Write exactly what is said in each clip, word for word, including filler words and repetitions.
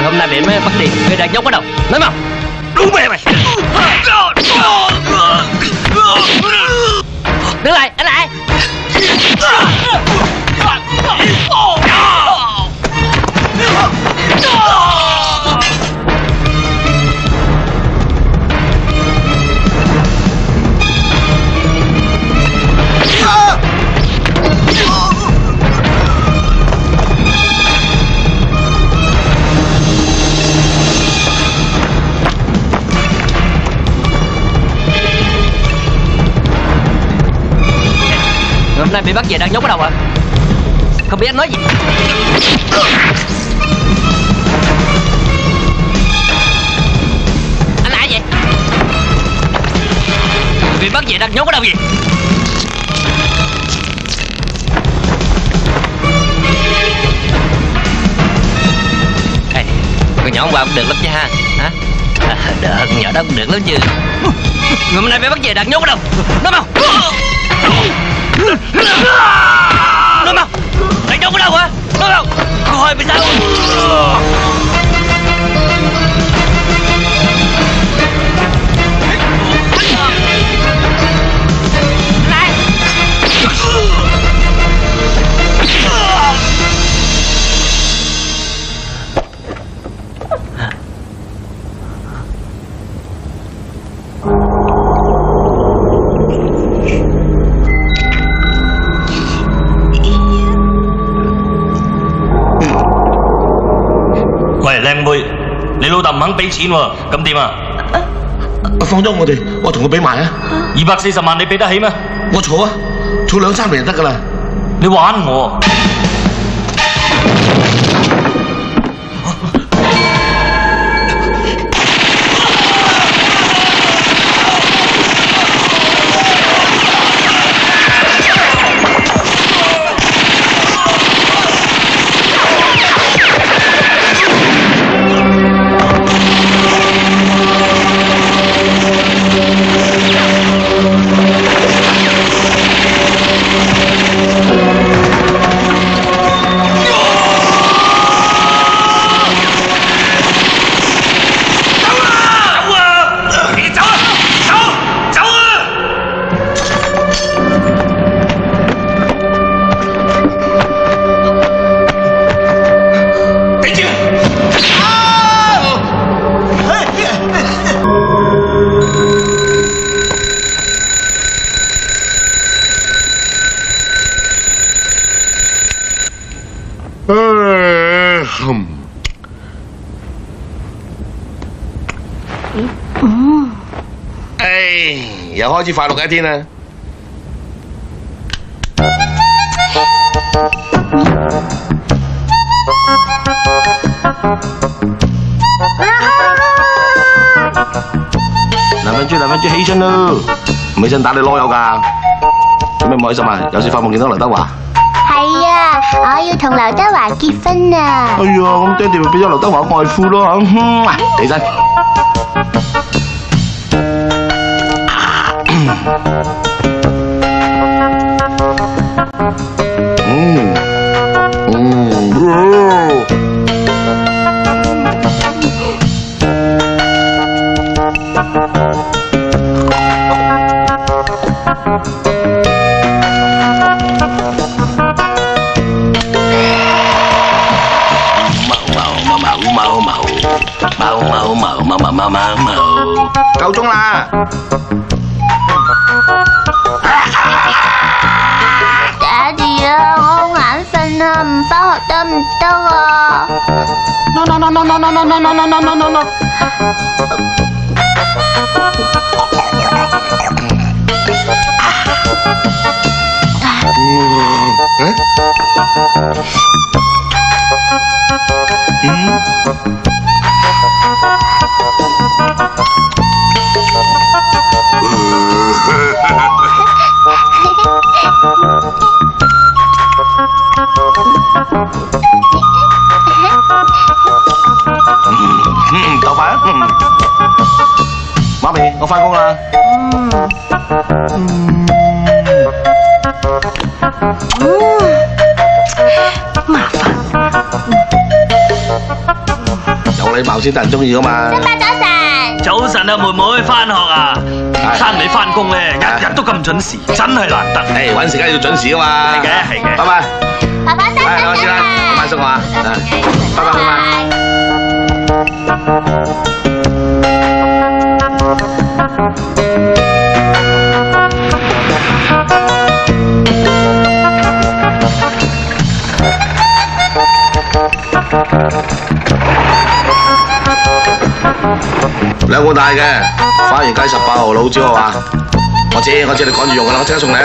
hôm nay bị mấy bắt đi, người đang nhốt ở đâu? Nói mau. Đúng mẹ mày. Đứng lại, anh lại. Hôm nay bị bắt về đang nhốt ở đâu ạ? Không biết anh nói gì. Anh là ai vậy? Bị bắt về đang nhốt ở đâu vậy? Ê, con nhỏ hôm qua cũng được lắm chứ ha? Hả? À, được, con nhỏ đó cũng được lắm chứ. Người hôm nay bị bắt về đang nhốt ở đâu? Nói mau. Nói mau. Đang nhốt ở đâu hả? Nói mau. Cô hơi bị sao? 喂，靚妹，你老豆唔肯俾錢喎，咁點啊？ 放咗我哋，我同佢俾埋啊！ 二百四十萬你俾得起咩？ 我儲啊，儲兩三年就得噶啦。 你玩我？ 又開始快樂嘅一天啦！兩分鐘，兩分鐘，起身咯！唔起身打你囉柚㗎！做咩唔開心啊？有時發夢見到劉德華。 係啊，我要同劉德華結婚啊！ 哎呀，咁爹哋咪變咗劉德華外父咯！起身。嗯嗯， mau mau mau mau mau mau mau mau 夠鐘啦！ 爹哋啊，我好眼瞓啊，唔返學得唔得啊 ？No no no no no no no no no no no no no！ 嗯？嗯？ 嗯，鬥快啊！嗯，媽咪，我返工啦。嗯。嗯。嗯。麻煩。有禮貌先得人中意噶嘛。 新伯早晨。 早晨啊，妹妹翻學啊？生你翻工咧，日日都咁準時，真係難得。 誒，揾時間要準時噶嘛。 係嘅，係嘅。 拜拜。 爸爸生日我先啦，今晚送我啊。拜拜，拜拜。兩碗大嘅，花園街十八號老椒啊嘛，我知我知你趕住用噶啦，我即刻送你啊。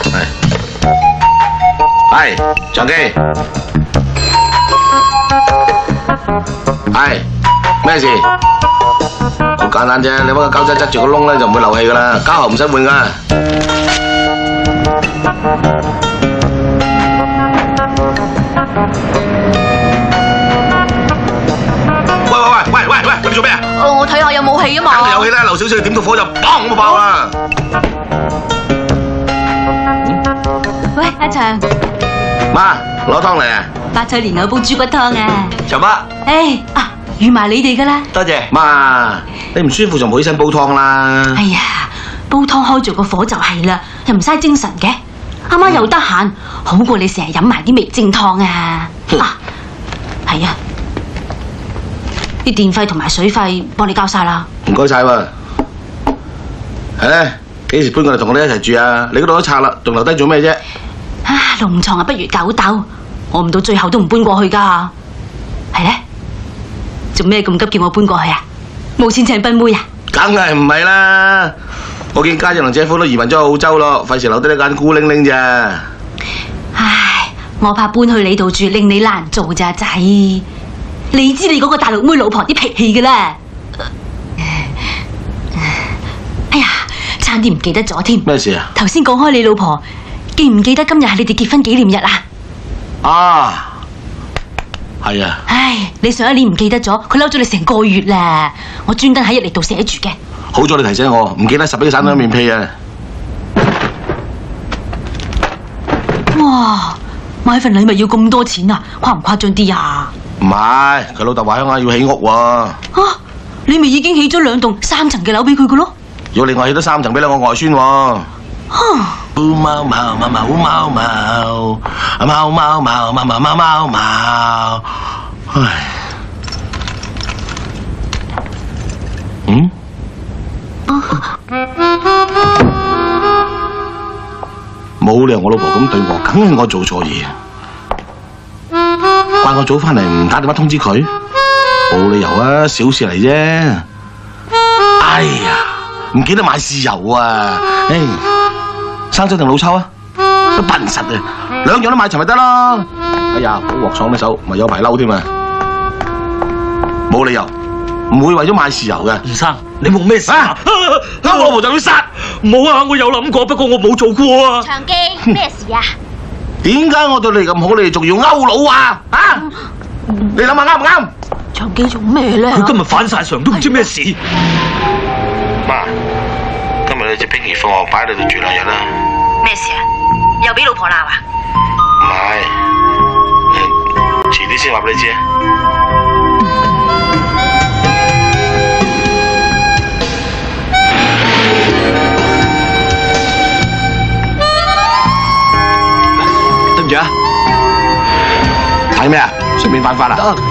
係，係長基，係咩事？好簡單啫，你揾個膠質執住個窿咧就唔會漏氣噶啦，膠喉唔使換噶。喂喂喂喂喂喂，你做咩啊？ 哦，我睇下有冇氣啊嘛。 梗係有氣啦，漏少少點個火就砰咁爆啦。 喂，阿祥， 媽，攞湯嚟啊！ 白菜蓮藕煲豬骨湯啊！ 長媽， 誒啊，預埋你哋噶啦。 多謝。媽，你唔舒服就唔好起身煲湯啦。 哎呀，煲湯開住個火就係啦，又唔嘥精神嘅。阿媽又得閒，好過你成日飲埋啲味精湯啊！啊，係啊，啲電費同埋水費幫你交晒啦。 唔該晒喎。係咧，幾時搬過嚟同我哋一齊住啊？你嗰度都拆啦，仲留低做咩啫？ 啊，龍床啊不如狗竇，我唔到最後都唔搬過去噶。係咧，做咩咁急叫我搬過去啊？冇錢請賓妹啊？ 梗係唔係啦！我見家姐同姐夫都移民咗去澳洲咯，費事留低呢間孤零零咋。 唉，我怕搬去你度住令你難做咋仔。你知你嗰個大陸妹老婆啲脾氣噶啦。哎呀，差啲唔記得咗添。 咩事啊？ 頭先講開你老婆，記唔記得今日係你哋結婚紀念日啊？ 啊，係啊。 唉，你上一年唔記得咗，佢嬲咗你成個月啦。我專登喺日曆度寫住嘅。 好咗你提醒我，唔記得十幾散兩面屁啊！ 哇，買份禮物要咁多錢啊？誇唔誇張啲啊？ 唔係，佢老豆話鄉下要起屋喎。啊， 你咪已經起咗兩棟三層嘅樓俾佢嘅咯？ 要另外起多三層俾兩個外孫喎。貓貓貓貓貓貓貓貓貓貓貓貓貓貓，唉，嗯？冇理由我老婆咁對我，梗係我做錯嘢。怪我早翻嚟唔打電話通知佢，冇理由啊，小事嚟啫。哎呀，唔記得買豉油啊！唉，生抽定老抽啊？都笨實啊，兩樣都買齊咪得咯。哎呀，好鑊廠呢手，咪有排嬲添啊！冇理由，唔會為咗買豉油嘅。 吳生，你冇咩事啊？ 我老婆就要殺！ 冇啊，我有諗過，不過我冇做過啊。 長基，咩事啊？ 點解我對你咁好，你哋仲要勾佬啊？啊！你諗下啱唔啱？ 長基做咩咧？ 佢今日反晒常都唔知咩事。 媽，今日你隻冰兒放學擺喺你度住兩日啦。 咩事啊？又俾老婆鬧啊？ 唔係，遲啲先話俾你知啊。對唔住啊！睇咩啊？順便犯法啦！得。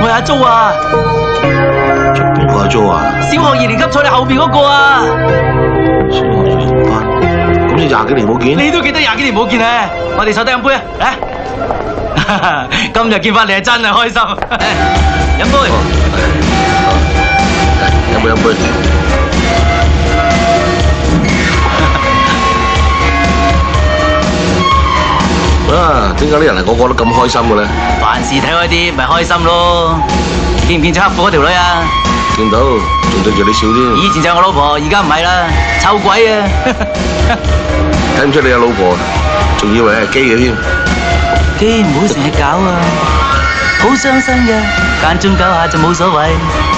去阿 Jo 啊！ 邊個阿 Jo 啊？ 小學二年級坐你後邊嗰個啊！ 小學二年班，咁你廿幾年冇見？ 你都記得廿幾年冇見啊！我哋坐低飲杯啊！嚟，今日見翻你係真係開心。飲杯， 飲杯飲杯。啊！點解啲人係個個都咁開心嘅咧？ 凡事睇開啲，咪開心咯！見唔見咗黑褲嗰條女啊？ 見到，仲對住你笑添。 以前就係我老婆，而家唔係啦，臭鬼啊！ 睇唔出你有老婆，仲以為係基嘅添。 基唔好成日搞啊，好傷身嘅，間中搞下就冇所謂。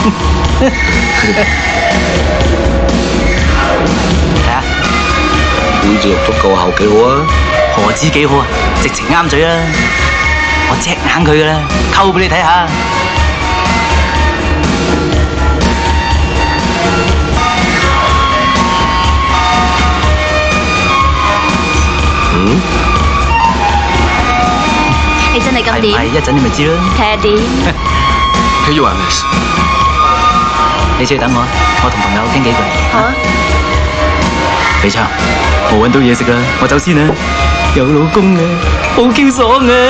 睇下， 背脊肉足夠厚幾好啊！ 何止幾好啊，直情啱嘴啦！我隻眼佢噶啦，溝俾你睇下。 嗯？ 你真係咁點？ 係一陣你咪知啦。 睇下點？ Hey Johannes， 你出去等我，我同朋友傾幾句。 好啊。 肥昌，我揾到嘢食啦，我走先啦。有老公啊，好 Q 爽啊！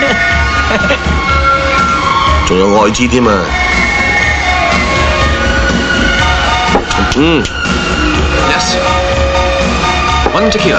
仲有愛滋添啊！嗯 ，Yes， One tequila。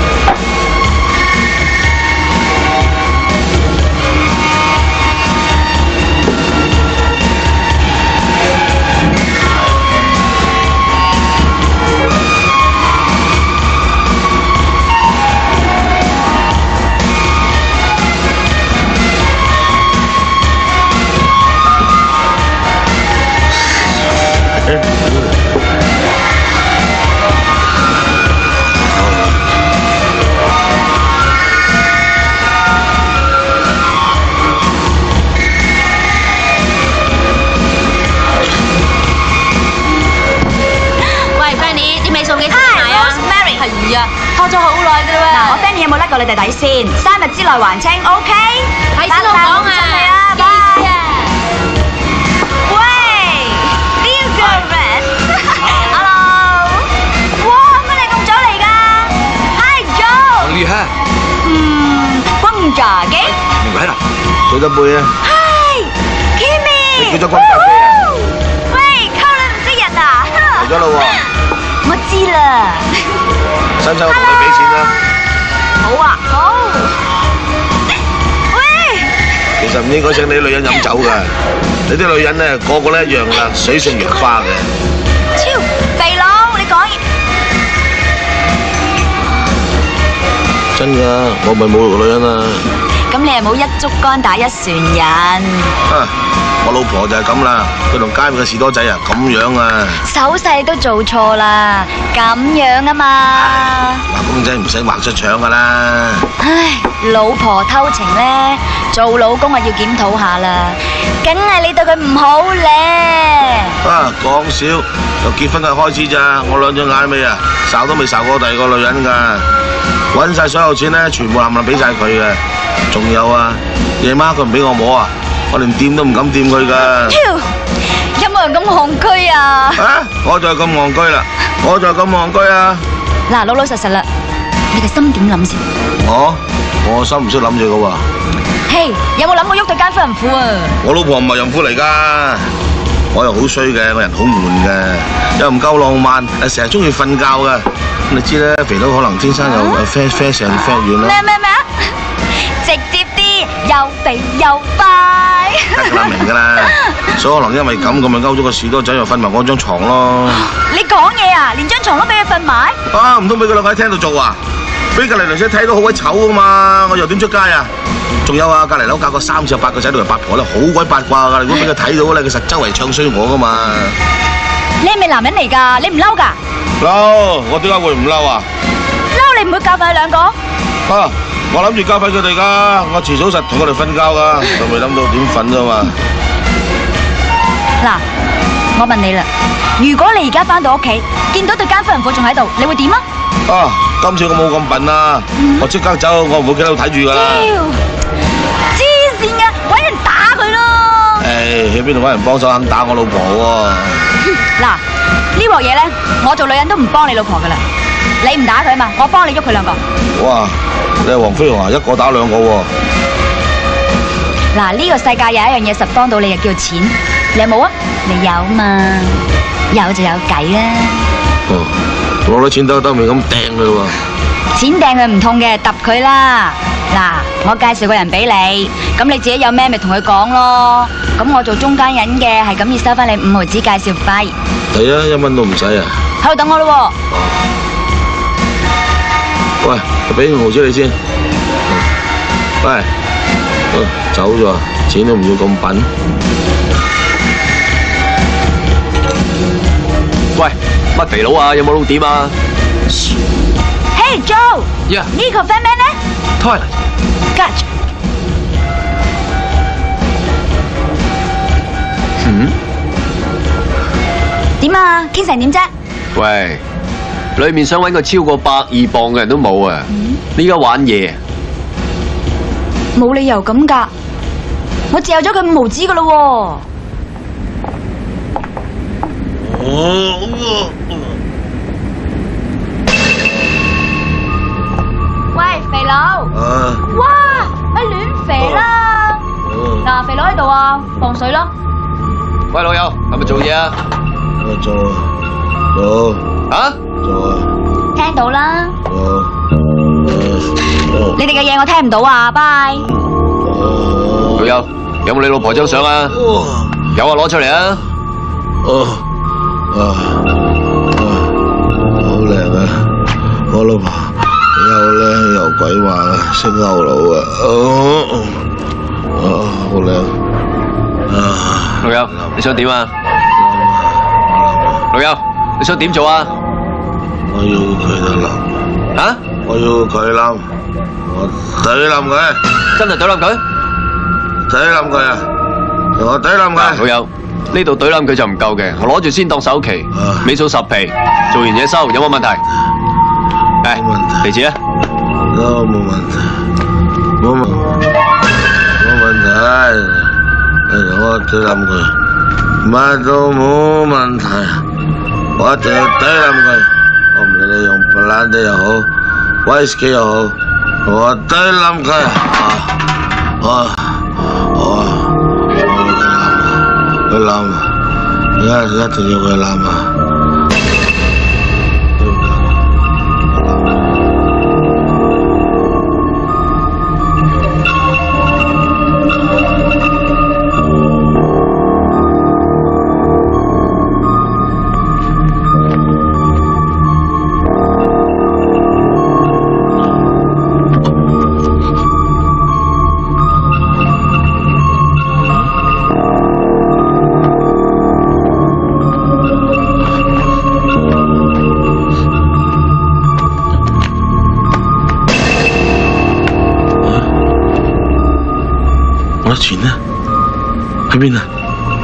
拖咗好耐㗎啦喎！嗱，我 Fanny 有冇甩過你哋底先？三日之內還清 ，OK？ 係先我講啊！係啊，拜啊！喂 ，New girlfriend，Hello， 哇，乜你咁早嚟㗎 ？Hi Joe， 厲害！ 嗯，轟炸機。 明白啦，水得杯啊 ！Hi，Kimi， 你叫咗轟炸機啊？ 喂，溝女唔識人啊？ 嚟咗啦喎！ 我知啦。 使唔使我同你俾錢啊？ 好啊，好。喂， 其實唔應該請你啲女人飲酒㗎，你啲女人咧個個咧一樣啦，水性楊花嘅。 超肥佬，你講嘢。 真㗎，我咪侮辱女人啊！ 咁你又冇一竹竿打一船人。 啊！我老婆就係咁啦，佢同街邊嘅士多仔啊咁樣啊， 手勢都做錯啦，咁樣啊嘛。 畫公仔唔使畫出腸噶啦。 唉，老婆偷情咧，做老公啊要檢討下啦，梗係你對佢唔好咧。 啊，講笑，由結婚嘅開始咋，我兩隻眼尾啊，睄都未睄過第二個女人噶，搵晒所有錢咧，全部冚唪唥俾晒佢嘅，仲有啊，夜晚佢唔俾我摸啊。我連掂都唔敢掂佢噶。 有冇人咁戇居啊？ 啊！我就係咁戇居啦，我就係咁戇居啊！ 嗱，老老實實啦，你個心點諗先？ 我我心唔識諗住噶喎。 嘿，有冇諗過喐對奸夫淫婦啊？ 我老婆唔係淫婦嚟噶，我又好衰嘅，我人好悶嘅，又唔夠浪漫，成日中意瞓覺噶。你知啦，肥佬可能天生有啡啡成啡軟啦。 咩咩咩啊？直接啲，又肥又快。 得啦，明噶啦，所以可能因為咁，咁咪勾咗個士多仔又瞓埋我張床咯。 你講嘢啊，連張床都俾佢瞓埋？ 啊，唔通俾佢兩個喺廳度做啊？俾隔離鄰舍睇到好鬼醜啊嘛，我又點出街啊？仲有啊，隔離樓嫁個三十八個仔女八婆咧，好鬼八卦噶。如果俾佢睇到咧，佢實周圍唱衰我噶嘛。 你係咪男人嚟㗎？你唔嬲㗎？ 嬲，我點解會唔嬲啊？ 嬲你唔會教訓佢兩個？ 啊！我諗住教訓佢哋噶，我遲早實同佢哋瞓覺噶，就未諗到點瞓啫嘛。 嗱，我問你啦，如果你而家翻到屋企，見到對奸夫淫婦仲喺度，你會點啊？ 啊！今次我冇咁笨啊，嗯、我即刻走，我唔會企喺度睇住噶啦。 黐線嘅，搵人打佢咯！ 誒， 去邊度揾人幫手肯打我老婆喎？ 嗱，呢鑊嘢咧，我做女人都唔幫你老婆噶啦。你唔打佢嘛，我幫你喐佢兩個。 哇！你係黃飛鴻啊，一個打兩個喎。 嗱，呢個世界有一樣嘢實幫到你，就叫錢。你有冇啊？你有嘛？有就有計啦。 哦，攞咗錢兜兜面咁掟佢喎。 錢掟佢唔痛嘅，揼佢啦。嗱，我介紹個人俾你，咁你自己有咩咪同佢講咯。咁我做中間人嘅，係咁要收翻你五毫子介紹費。 係啊，一蚊都唔使啊。 喺度等我咯。 喂，俾五毫子你先。喂，走咗，錢都唔要咁笨。 喂，乜肥佬啊？有冇撈點啊 ？Hey Joe， 呀， 呢個 friend 咩咧 ？Toilet。Catch。 嗯？ 點啊？傾成點啫？ 喂，裏面想搵個超過百二磅嘅人都冇啊！你而家玩嘢？ 冇理由咁噶，我嚼咗佢五毫子噶咯喎。喂，肥佬！哇，咪亂肥啦！嗱，肥佬喺度啊，放水咯。 喂，老友，係咪做嘢啊？ 我做啊，做。 啊？ 做啊。 聽到啦。 做。 你哋嘅嘢我聽唔到啊，拜。 老友，有冇你老婆張相啊？有啊，攞出嚟啊！ 哦。啊啊，好靚啊！我老婆又靚又鬼馬啊，識勾佬啊！哦，啊，好靚啊！ 老友，你想點啊？老友，你想點做啊？ 我要佢就冧。 啊？ 我要佢冧，我懟冧佢。 真係懟冧佢？ 懟冧佢啊！我懟冧佢。 老友。呢度懟冧佢就唔夠嘅，我攞住先當首期，尾數十皮，做完嘢收，有冇問題？誒，地址啊？ 都冇問題，冇問冇問題，我懟冧佢，乜都冇問題，我一定要懟冧佢，我唔理你用布蘭迪又好，威士忌又好，我懟冧佢，我我。佢冧啊！而家一定要佢冧啊！我錢呢？喺邊啊？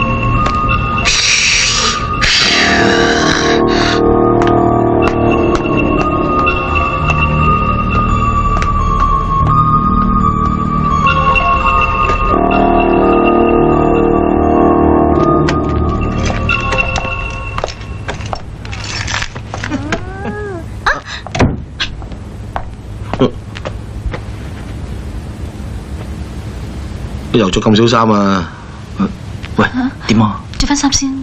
又着咁少衫啊！ 喂，點啊？ 着翻衫先。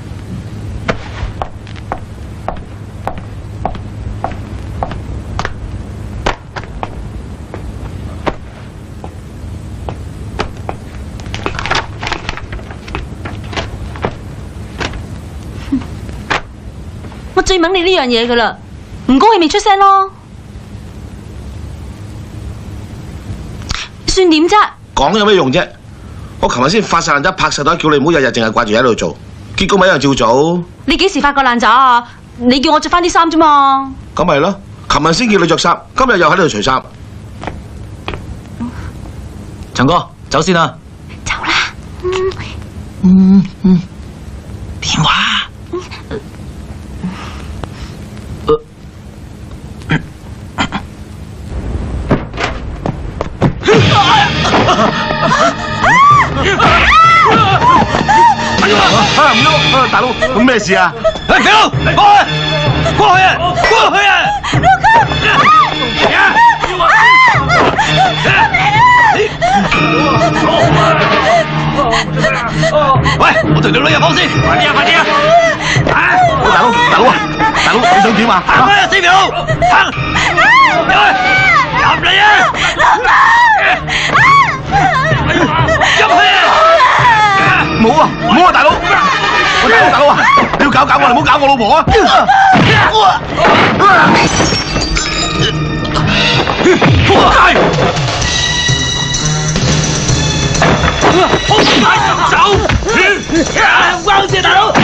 我最掹你呢樣嘢噶啦，唔高興咪出聲咯。算點啫？ 講有咩用啫？我琴日先發晒爛渣，拍晒袋，叫你唔好日日淨係掛住喺度做，結果咪一樣照做。 你幾時發過爛渣啊？你叫我着翻啲衫啫嘛。 咁咪咯，琴日先叫你着衫，今日又喺度除衫。 長哥，走先啦。 走啦。 嗯嗯。電話。 啊，大佬，咁咩事啊？ 哎，肥佬，過去，過去啊，過去啊！老公，啊！喂，我同條女入房先，快啲啊，快啲啊！啊！ 大佬，大佬啊，大佬，你想點啊？ 行開啊，死肥佬，行！入去，入嚟啊！入去啊！ 冇啊，冇啊，大佬！喂，大佬，大佬啊，你要搞搞我，你唔好搞我老婆啊！ 走！唔關事，大佬！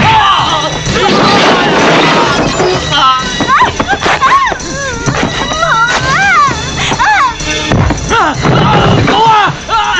好啊！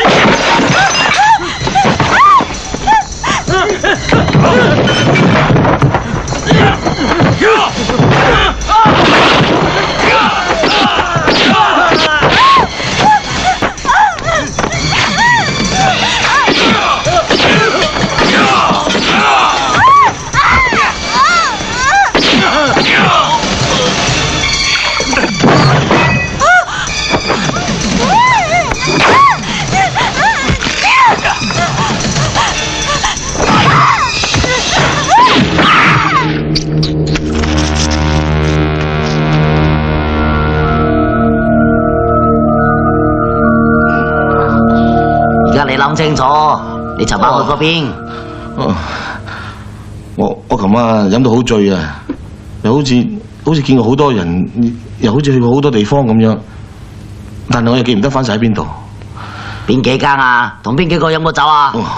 你諗清楚，你尋晚去嗰邊？ 哦，我我琴晚飲到好醉啊，又好似好似見過好多人，又好似去過好多地方咁樣，但係我又記唔得翻晒喺邊度。 邊幾間啊？同邊幾個飲過酒啊？ 哦，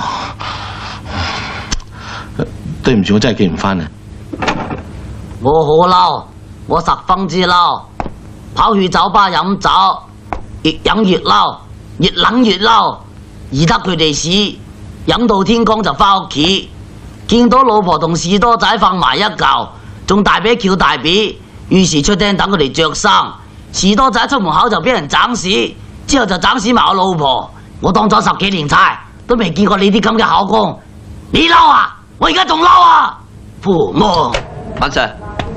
對唔住，我真係記唔翻啊！ 我好嬲，我十分之嬲，跑去酒吧飲酒，越飲越嬲，越諗越嬲。而得佢哋屎，飲到天光就翻屋企，見到老婆同士多仔瞓埋一嚿，仲大髀翹大髀，於是出廳等佢哋着衫。士多仔出門口就俾人斬屎，之後就斬屎埋我老婆。我當咗十幾年差，都未見過你啲咁嘅口供。你嬲啊？我而家仲嬲啊！父母， 晚 Sir，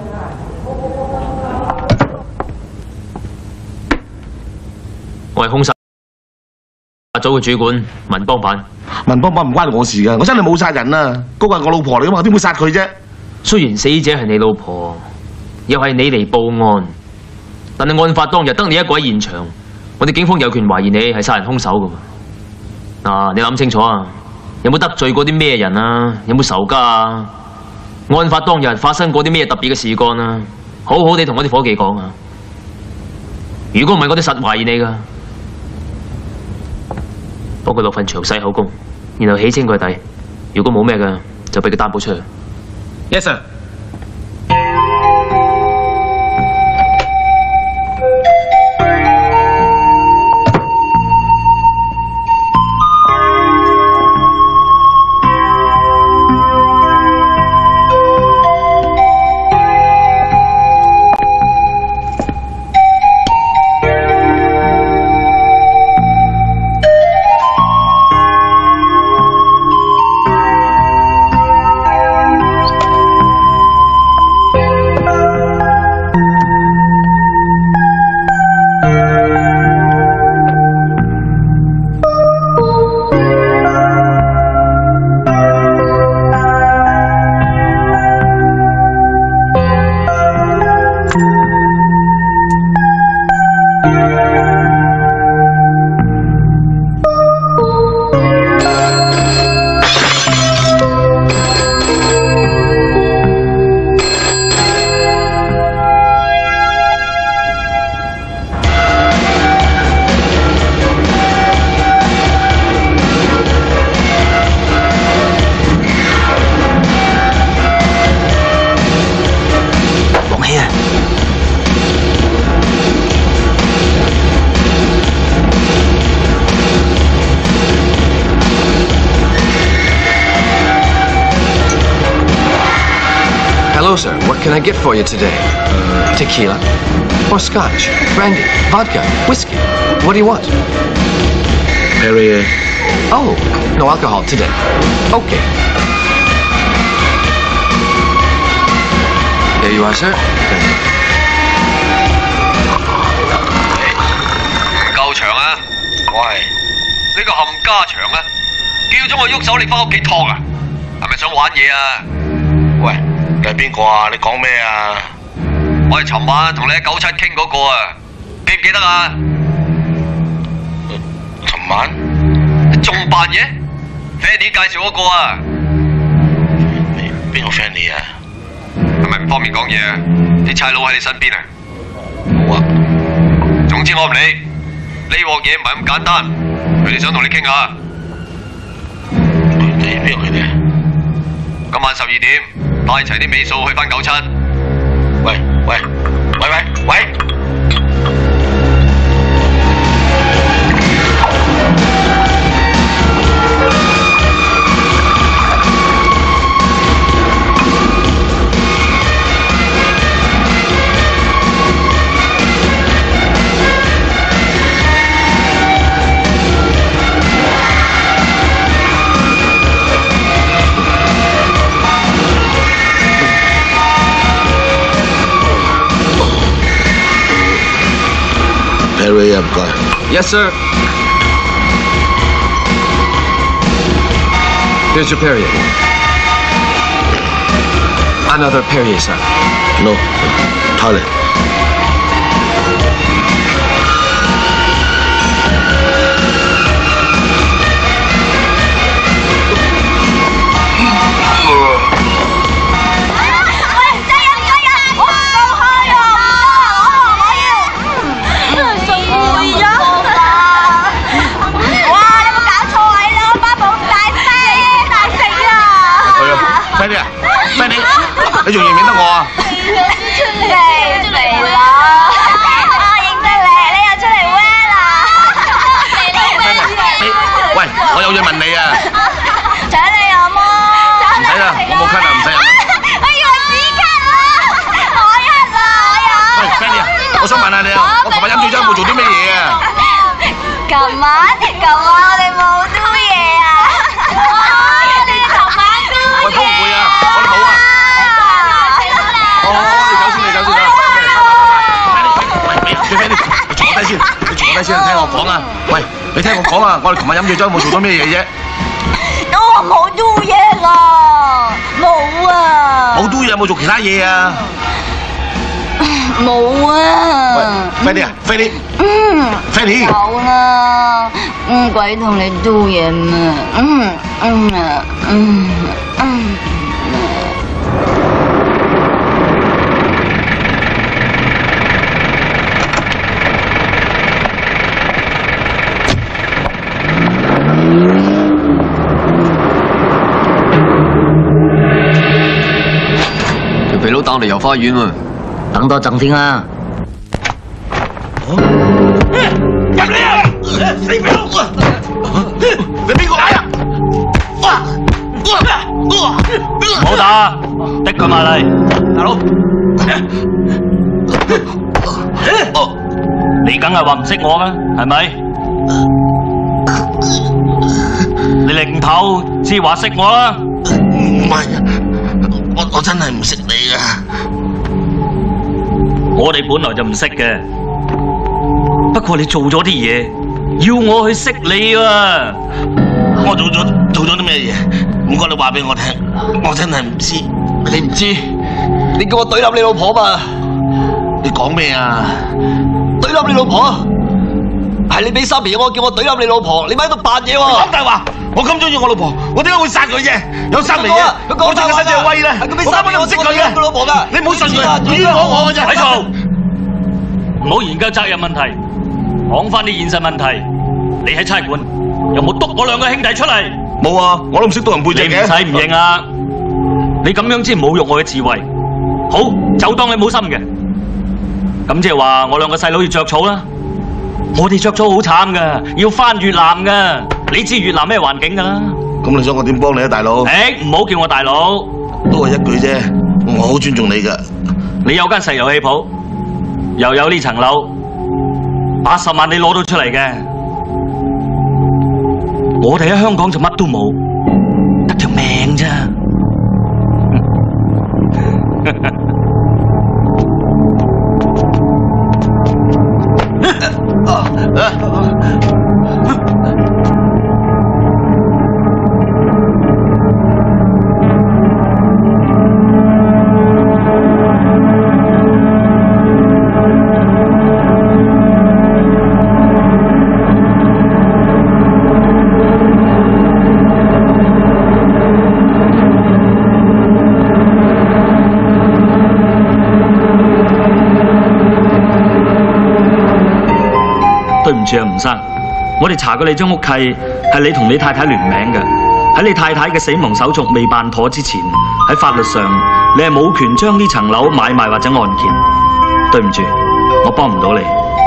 我係兇殺組嘅主管文邦版。 文邦版唔關我事噶，我真係冇殺人啊！嗰個係我老婆嚟噶嘛，點會殺佢啫？ 雖然死者係你老婆，又係你嚟報案，但係案發當日得你一個喺現場，我哋警方有權懷疑你係殺人兇手噶嘛。嗱，你諗清楚啊！有冇得罪過啲咩人啊？有冇仇家啊？案發當日發生過啲咩特別嘅事幹啊？好好地同我啲伙計講啊！如果唔係，我哋實懷疑你噶。幫佢落份詳細口供，然後起清佢底。如果冇咩嘅，就俾佢擔保出去。 Yes sir。 Hello, sir. What can I get for you today? Uh, tequila? Or scotch? Brandy? Vodka? Whiskey? What do you want? Perrier. Oh, no alcohol today. Okay. Okay, you are sir。唔夠長啊！ 喂， 呢個冚家長啊！叫咗我喐手，你翻屋企托啊？係咪想玩嘢啊？ 喂，你係邊個啊？你講咩啊？ 我係尋晚同你喺九七傾嗰個啊，記唔記得啊？ 尋晚？ 你仲扮嘢 ？Fanny 介紹嗰個啊？ 邊個 Fanny 啊？ 係咪唔方便講嘢啊？啲差佬喺你身邊啊？ 冇啊。 總之我唔理，呢鑊嘢唔係咁簡單，佢哋想同你傾下。 佢哋邊個佢哋啊？ 今晚十二點帶齊啲尾數去翻九七。 喂喂喂喂喂！ Perry 啊，唔該。 Yes, sir. Here's your Perrier. Another Perrier, sir. No, toilet. Fanny 啊 ，Fanny， 你仲認唔認得我啊？ 出嚟出嚟啦！我認得你，你又出嚟 wear 啦！ 你喂，我有嘢問你啊！ 請你飲啊！ 唔使啦，我冇咳啦，唔使飲。 我以為止咳啦，我咳啦，我飲。 喂 ，Fanny 啊，我想問下你啊，我琴日飲醉酒有冇做啲咩嘢啊？ 琴晚，琴晚我哋冇嘟嘢啊！我哋琴晚嘟嘢。喂， 好唔會啊？我哋冇啊。哦，你走先，你走先啦。喂，喂，你 Fanny， 你坐低先，你坐低先，聽我講啊。喂，你聽我講啊，我哋琴日飲醉酒有冇做到咩嘢啫？ 我冇嘟嘢啦，冇啊。 冇嘟嘢，有冇做其他嘢啊？ 冇啊。 喂 ，Fanny 啊 ，Fanny。 嗯。 Fanny。 有啦，嗯，鬼同你嘟嘢咩？嗯嗯嗯嗯。 條肥佬打我嚟遊花園喎。 等多陣先啊！ 入嚟啊！死肥佬！你邊個嚟啊？ 唔好打，逼佢埋嚟。大佬，你梗係話唔識我啦，係咪？你擰頭至話識我啦。 唔係，我我真係唔識你啊！ 我哋本來就唔識嘅，不過你做咗啲嘢，要我去識你啊！ 我做咗做咗啲咩嘢？唔該你話俾我聽，我真係唔知。 你唔知？你叫我懟冧你老婆嘛？ 你講咩啊？ 懟冧你老婆？係你俾三皮我叫我懟冧你老婆，你咪喺度扮嘢喎！ 講大話！我咁中意我老婆，我點解會殺佢啫？有三皮嘢，我對佢身上威咧，我根本都唔識佢嘅。 老婆㗎， 你唔好信佢，冤枉我嘅啫。 咪嘈！唔好研究責任問題，講翻啲現實問題。你喺差館有冇督我兩個兄弟出嚟？ 冇啊，我都唔識督人背脊嘅。 你唔使唔認啊！你咁樣先侮辱我嘅智慧。好，就當你冇心嘅。咁即係話我兩個細佬要着草啦。我哋着草好慘噶，要翻越南噶。你知越南咩環境噶啦？ 咁你想我點幫你啊，大佬？ 誒，唔好叫我大佬， 都係一句啫。我好尊重你噶。 你有間石油氣鋪，又有呢層樓，八十萬你攞到出嚟嘅。我哋喺香港就乜都冇，得條命咋。 唔住啊，吳生，我哋查過你張屋契係你同你太太聯名嘅，喺你太太嘅死亡手續未辦妥之前，喺法律上你係冇權將呢層樓買賣或者按揭。對唔住，我幫唔到你。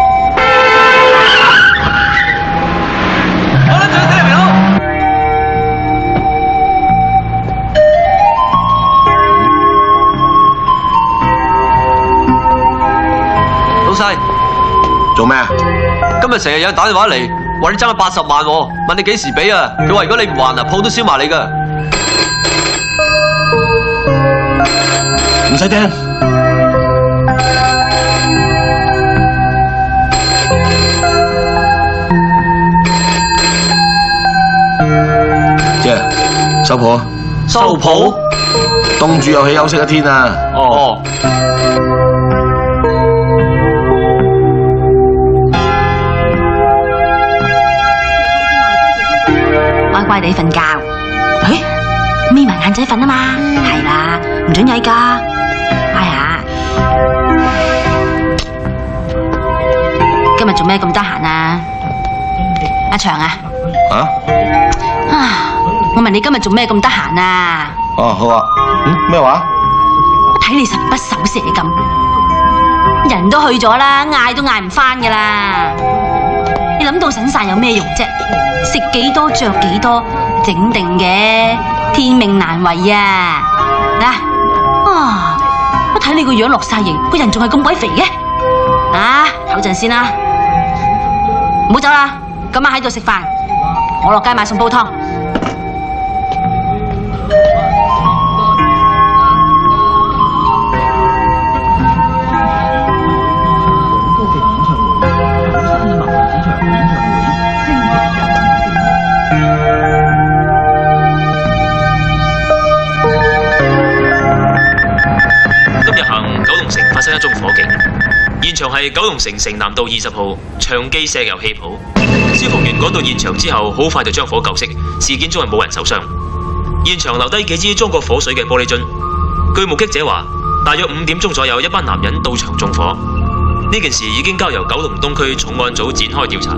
我諗住睇嚟好。老細， 做咩啊？ 今日成日有人打電話嚟，話你爭咗八十萬，問你幾時俾啊？佢話如果你唔還啊，鋪都燒埋你噶。 唔使聽。姐，收鋪。 收鋪？ 東主有喜休息一天啊！ 哦。 乖乖地瞓覺。誒，眯埋眼仔瞓啊嘛，係啦，唔准曳㗎。哎呀，今日做咩咁得閒啊？阿祥啊？ 啊？ 啊！我問你今日做咩咁得閒啊？ 哦，好啊。嗯，咩話？ 睇你神不守舍咁，人都去咗啦，嗌都嗌唔返㗎啦。你諗到醒晒有咩用啫？食幾多着幾多，整定嘅，天命難違啊！嗱，啊，我睇你個樣落晒型，個人仲係咁鬼肥嘅，啊，唞陣先啦，唔好走啦，今晚喺度食飯，我落街買餸煲湯。 發生一宗火警，現場係九龍城城南道二十號長記石油氣鋪。消防員趕到現場之後，好快就將火救熄。事件中係冇人受傷。現場留低幾支裝過火水嘅玻璃樽。據目擊者話，大約五點鐘左右，一班男人到場縱火。呢件事已經交由九龍東區重案組展開調查。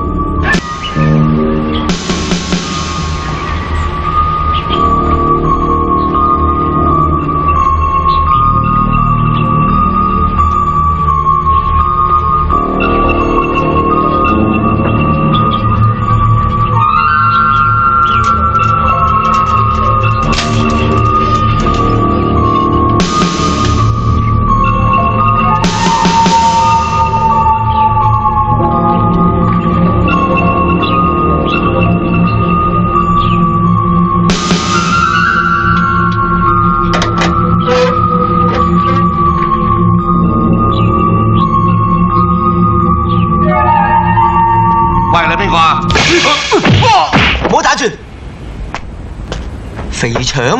肥腸，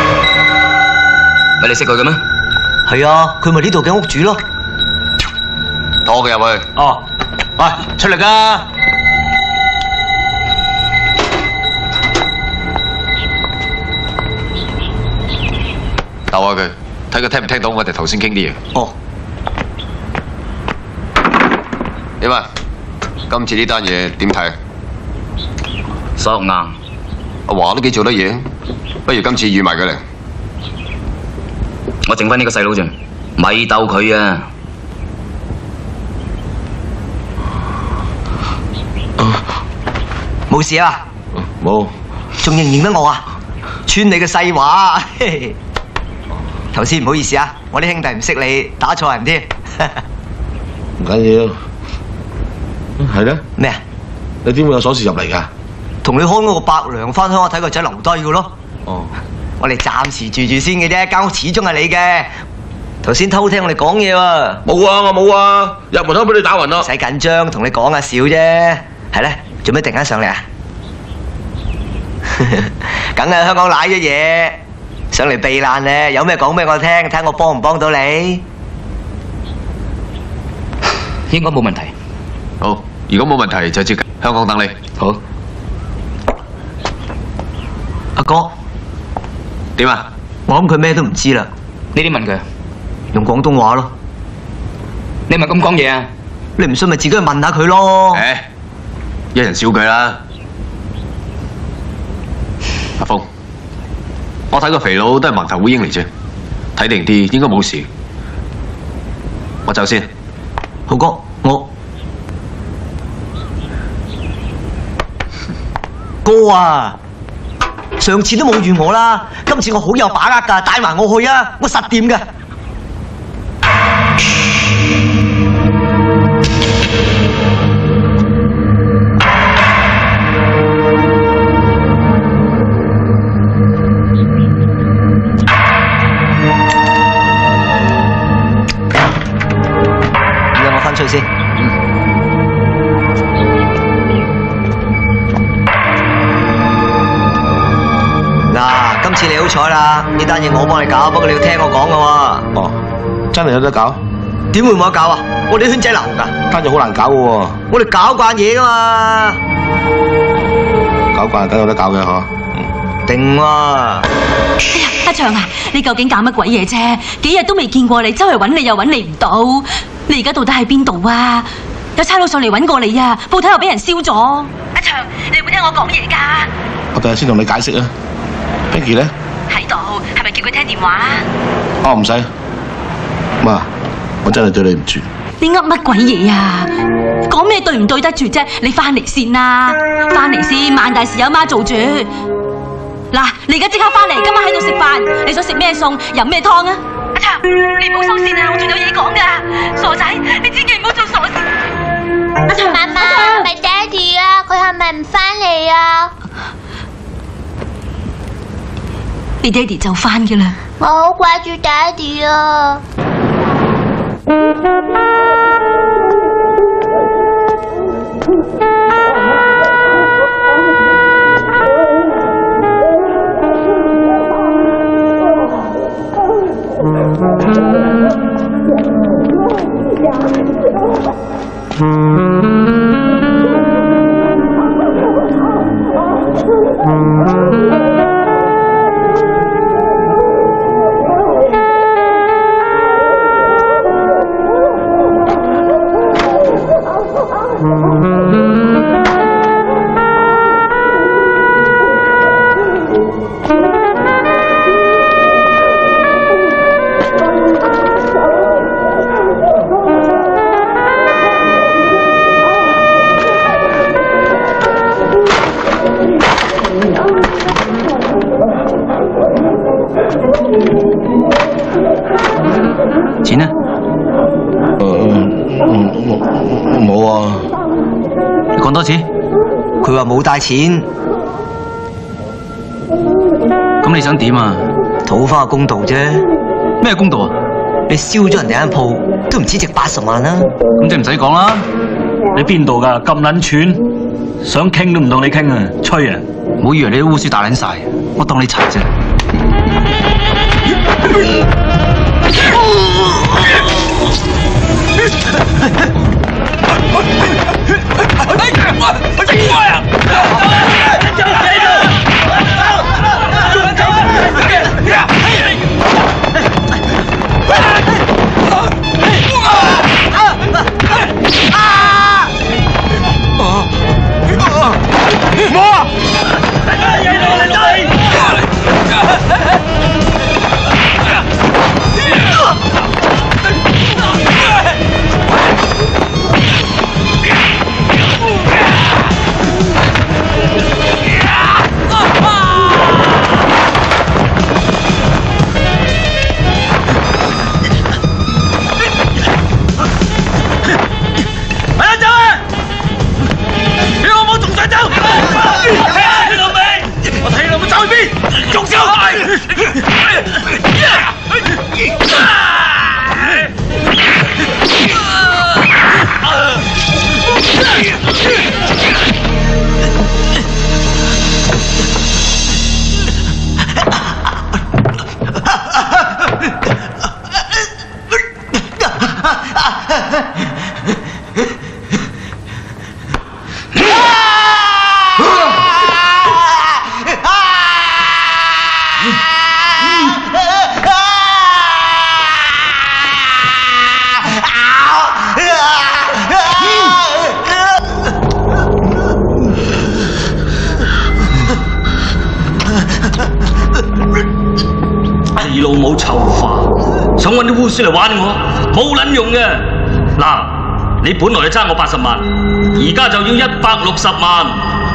咪你識佢嘅咩？ 係啊，佢咪呢度嘅屋主咯。 拖佢入去。 哦，喂，出嚟㗎！ 鬥下佢，睇佢聽唔聽到我哋頭先傾啲嘢。 哦。 點啊？今次呢單嘢點睇？ 索硬。 阿華都幾做得嘢，不如今次預埋佢嚟。 我剩翻呢個細佬啫，咪鬥佢啊！ 冇事啊？ 冇。 仲認唔認得我啊？串你嘅細話。頭先唔好意思啊，我啲兄弟唔識你，打錯人添。 唔緊要。係咧？ 咩啊？ 你點會有鎖匙入嚟㗎？ 同你看嗰個伯娘翻鄉下睇個仔留低嘅咯。 哦， 我哋暫時住住先嘅啫，間屋始終係你嘅。頭先偷聽我哋講嘢喎。 冇啊，我冇啊，入門口俾你打暈啦。 唔使緊張，同你講下笑啫。係咧，做咩突然間上嚟啊？梗係香港賴咗嘢，上嚟避難咧。有咩講俾我聽，睇我幫唔幫到你。 應該冇問題。 好，如果冇問題就接香港等你。 好。 阿哥， 點啊？ 我諗佢咩都唔知啦。 呢啲問佢， 用廣東話咯。 你咪咁講嘢啊？ 你唔信咪自己去問下佢咯。 誒，一人少句啦。阿峰，我睇個肥佬都係盲頭烏蠅嚟啫，睇定啲應該冇事。我走先。 浩哥，我哥啊，上次都冇預我啦，今次我好有把握㗎，帶埋我去啊，我實掂㗎。出先。嗱，今次你好彩啦，呢單嘢我幫你搞，不過你要聽我講㗎喎。 哦，真係有得搞？ 點會冇得搞啊？我哋啲圈仔流㗎， 單嘢好難搞嘅喎。 我哋搞慣嘢㗎嘛。 搞慣梗有得搞嘅嗬。 定喎。 哎呀，阿祥啊，你究竟搞乜鬼嘢啫？幾日都未見過你，周圍揾你又揾你唔到。你而家到底喺邊度啊？有差佬上嚟揾過你啊！鋪頭又俾人燒咗。阿祥，你有冇聽我講嘢㗎？ 我第日先同你解釋啊。Pinky 咧？ 喺度，係咪叫佢聽電話？ 哦，唔使。媽，我真係對你唔住。 你噏乜鬼嘢啊？講咩對唔對得住啫？你翻嚟先啦，翻嚟先，萬大事有媽做主。嗱，你而家即刻翻嚟，今晚喺度食飯。你想食咩餸？飲咩湯啊？阿祥，你唔好收線啊！我仲有嘢講噶，傻仔，你千祈唔好做傻事。阿祥， 媽媽，係咪爹哋啊？佢係咪唔翻嚟啊？ 你爹哋就翻噶啦。 我好掛住爹哋啊！ 錢呢？ 誒，冇啊。 你講多次。佢話冇帶錢。咁你想點啊？討翻個公道啫。咩公道啊？你燒咗人哋間鋪，都唔止值八十萬啦。咁即係唔使講啦。 你邊度㗎？咁撚串，想傾都唔同你傾啊！吹啊！ 唔好以為你啲烏書大撚晒，我當你齊啫。 揾啲烏絲嚟玩我，冇撚用嘅。嗱，你本來就爭我八十萬，而家就要一百六十萬。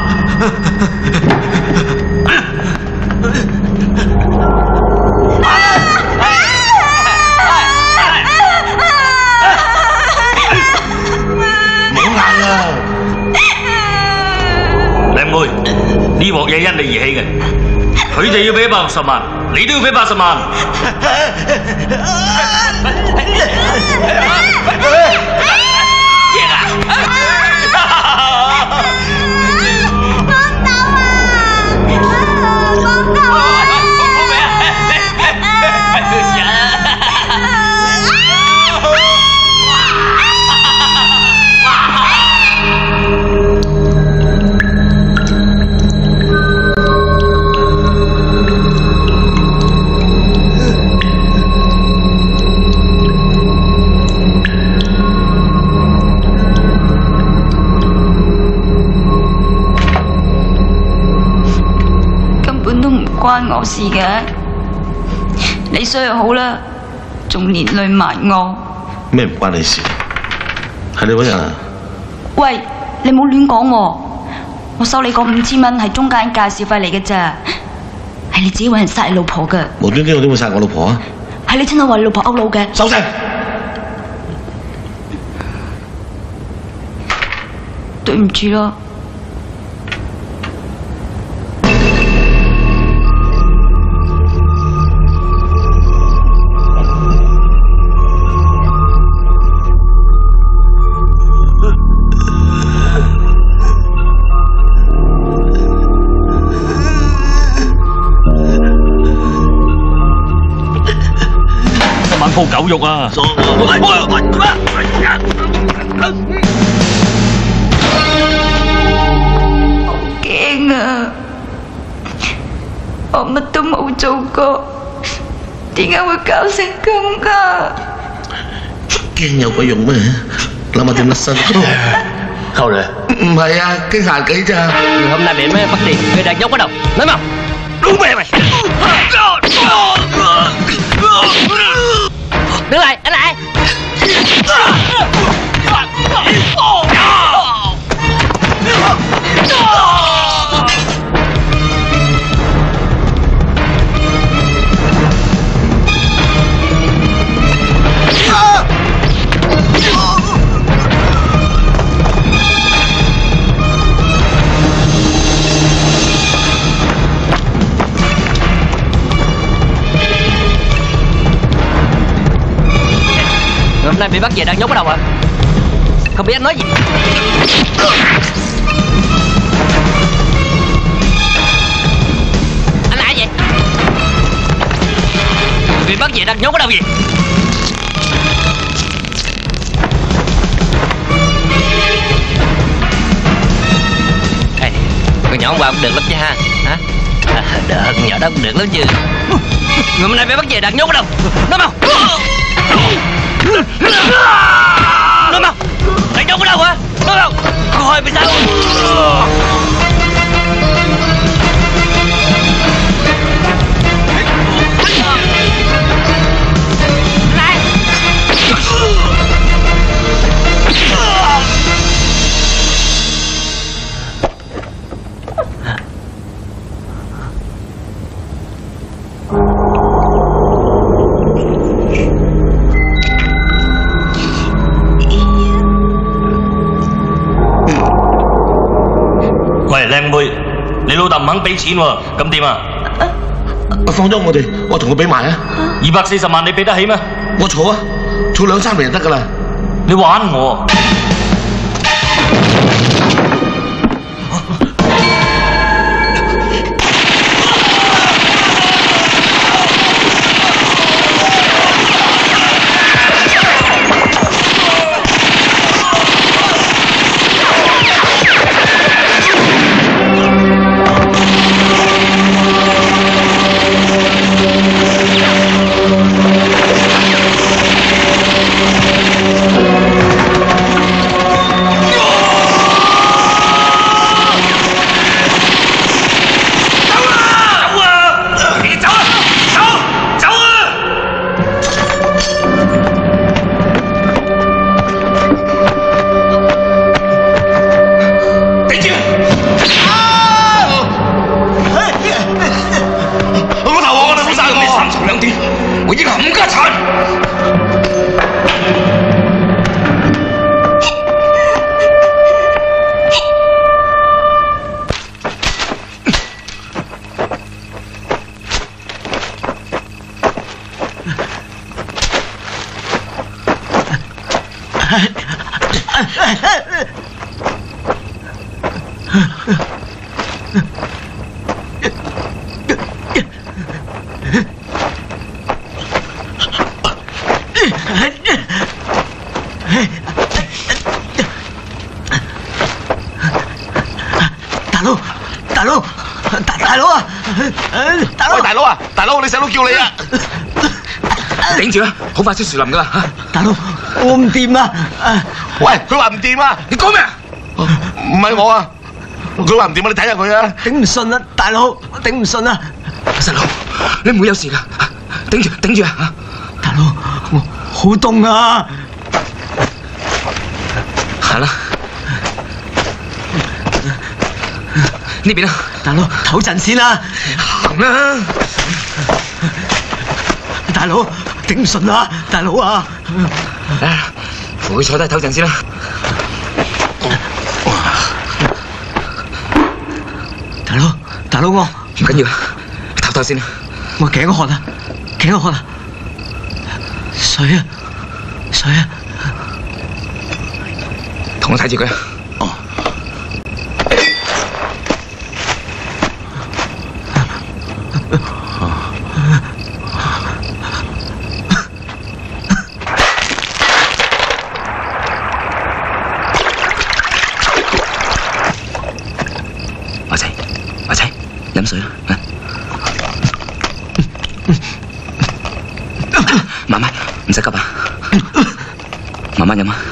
靚妹，呢鑊嘢因你而起嘅，佢哋要俾一百六十萬，你都要俾八十萬。 關我事嘅，你衰又好啦，仲連累埋我。 咩唔關你事？係你搵人啊？ 喂，你冇亂講喎，我收你嗰五千蚊係中間人介紹費嚟嘅咋，係你自己搵人殺你老婆嘅。 無端端我點會殺我老婆啊？ 係你親口話你老婆勾佬嘅。 收聲！ 對唔住咯。 鋪狗肉啊！好驚啊！我乜都冇做過，點解會搞成咁噶？ 驚有鬼用咩？諗下點甩身？ Không rồi. 唔係啊，cái sàn kỹ cha. Người hôm nay bị mấy bắt tiền, người đàn nhóc bắt đầu. Nói mau. Đúng mẹ mày. Đứng lại, anh lại. Hôm nay bị bắt về đang nhốt ở đâu ạ? Không biết anh nói gì. Anh là ai vậy? Bị bắt về đang nhốt ở đâu vậy? Ê, con nhỏ hôm qua cũng được lắm chứ ha? Hả? À, được, con nhỏ đó cũng được lắm chứ. Người hôm nay bị bắt về đang nhốt ở đâu? Nói mau. Nói mau. Đang nhốt ở đâu hả? Nói mau. Coi bị sao? 喂，靚妹，你老豆唔肯俾錢喎，咁點啊？ 放咗我哋，我同佢俾埋啊！ 二百四十萬你俾得起咩？ 我儲啊，儲兩三年就得噶啦。 你玩我？ 大佬，大佬，大大佬啊！大佬， 喂，大佬啊，大佬，你細佬叫你啊！ 頂住啦，好快出樹林噶啦嚇！ 大佬，我唔掂啊！ 喂，佢話唔掂啊！ 你講咩啊？ 唔係我啊，佢話唔掂啊！你睇下佢啊！ 頂唔順啊，大佬，我頂唔順啊！ 細佬，你唔會有事噶，頂住頂住啊！ 大佬，我好凍啊！ 行啦，呢邊啊！ 大佬，唞陣先啦！ 行啦！ 大佬，頂唔順啊！大佬啊！ 扶佢坐低唞陣先啦。 大佬，大佬我唔緊要，唞唞先啦。 我頸渴啊，頸渴啊！水啊，水啊！ 同我睇住佢。 哦。 華仔，華仔，飲水啊！慢慢，唔使急啊，慢慢飲啊。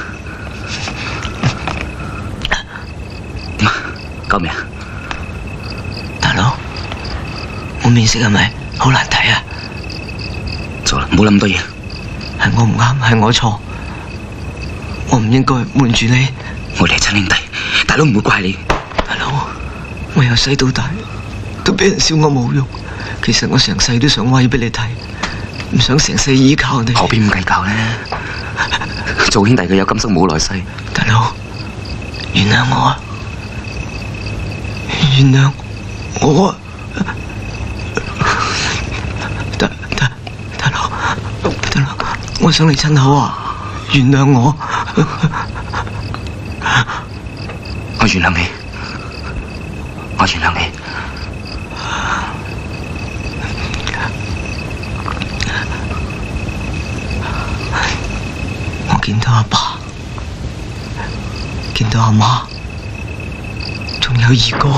點啊？夠未啊？ 大佬，我面色係咪好難睇啊？ 錯啦，唔好諗咁多嘢。 係我唔啱，係我錯，我唔應該瞞住你。 我哋係親兄弟，大佬唔會怪你。 大佬，我由細到大都俾人笑我冇用，其實我成世都想威俾你睇，唔想成世依靠你。 何必咁計較呢？做兄弟嘅有今生冇來世。 大佬，原諒我啊！原諒我啊！大大大佬，大佬，我想你親口啊！原諒我， 我原諒你，我原諒你。 我見到阿爸，見到阿媽，仲有二哥。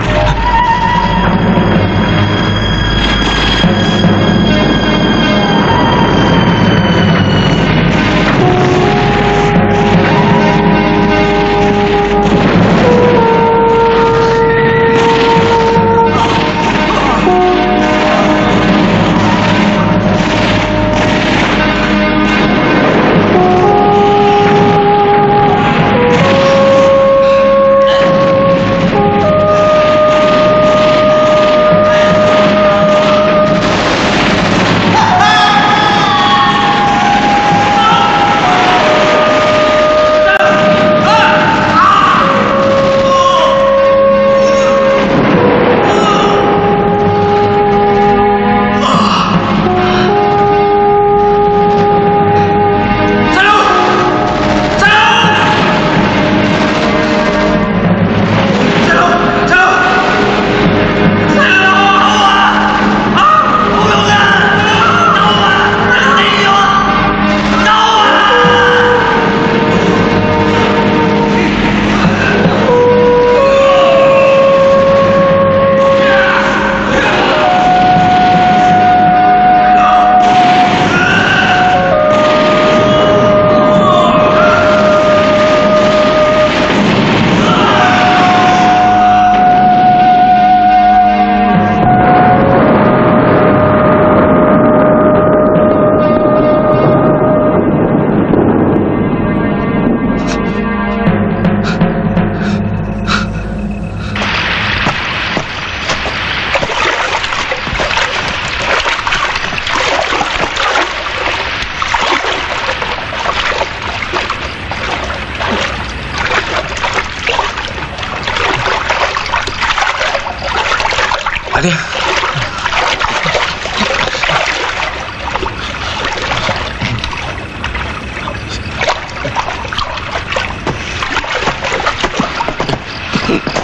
快啲！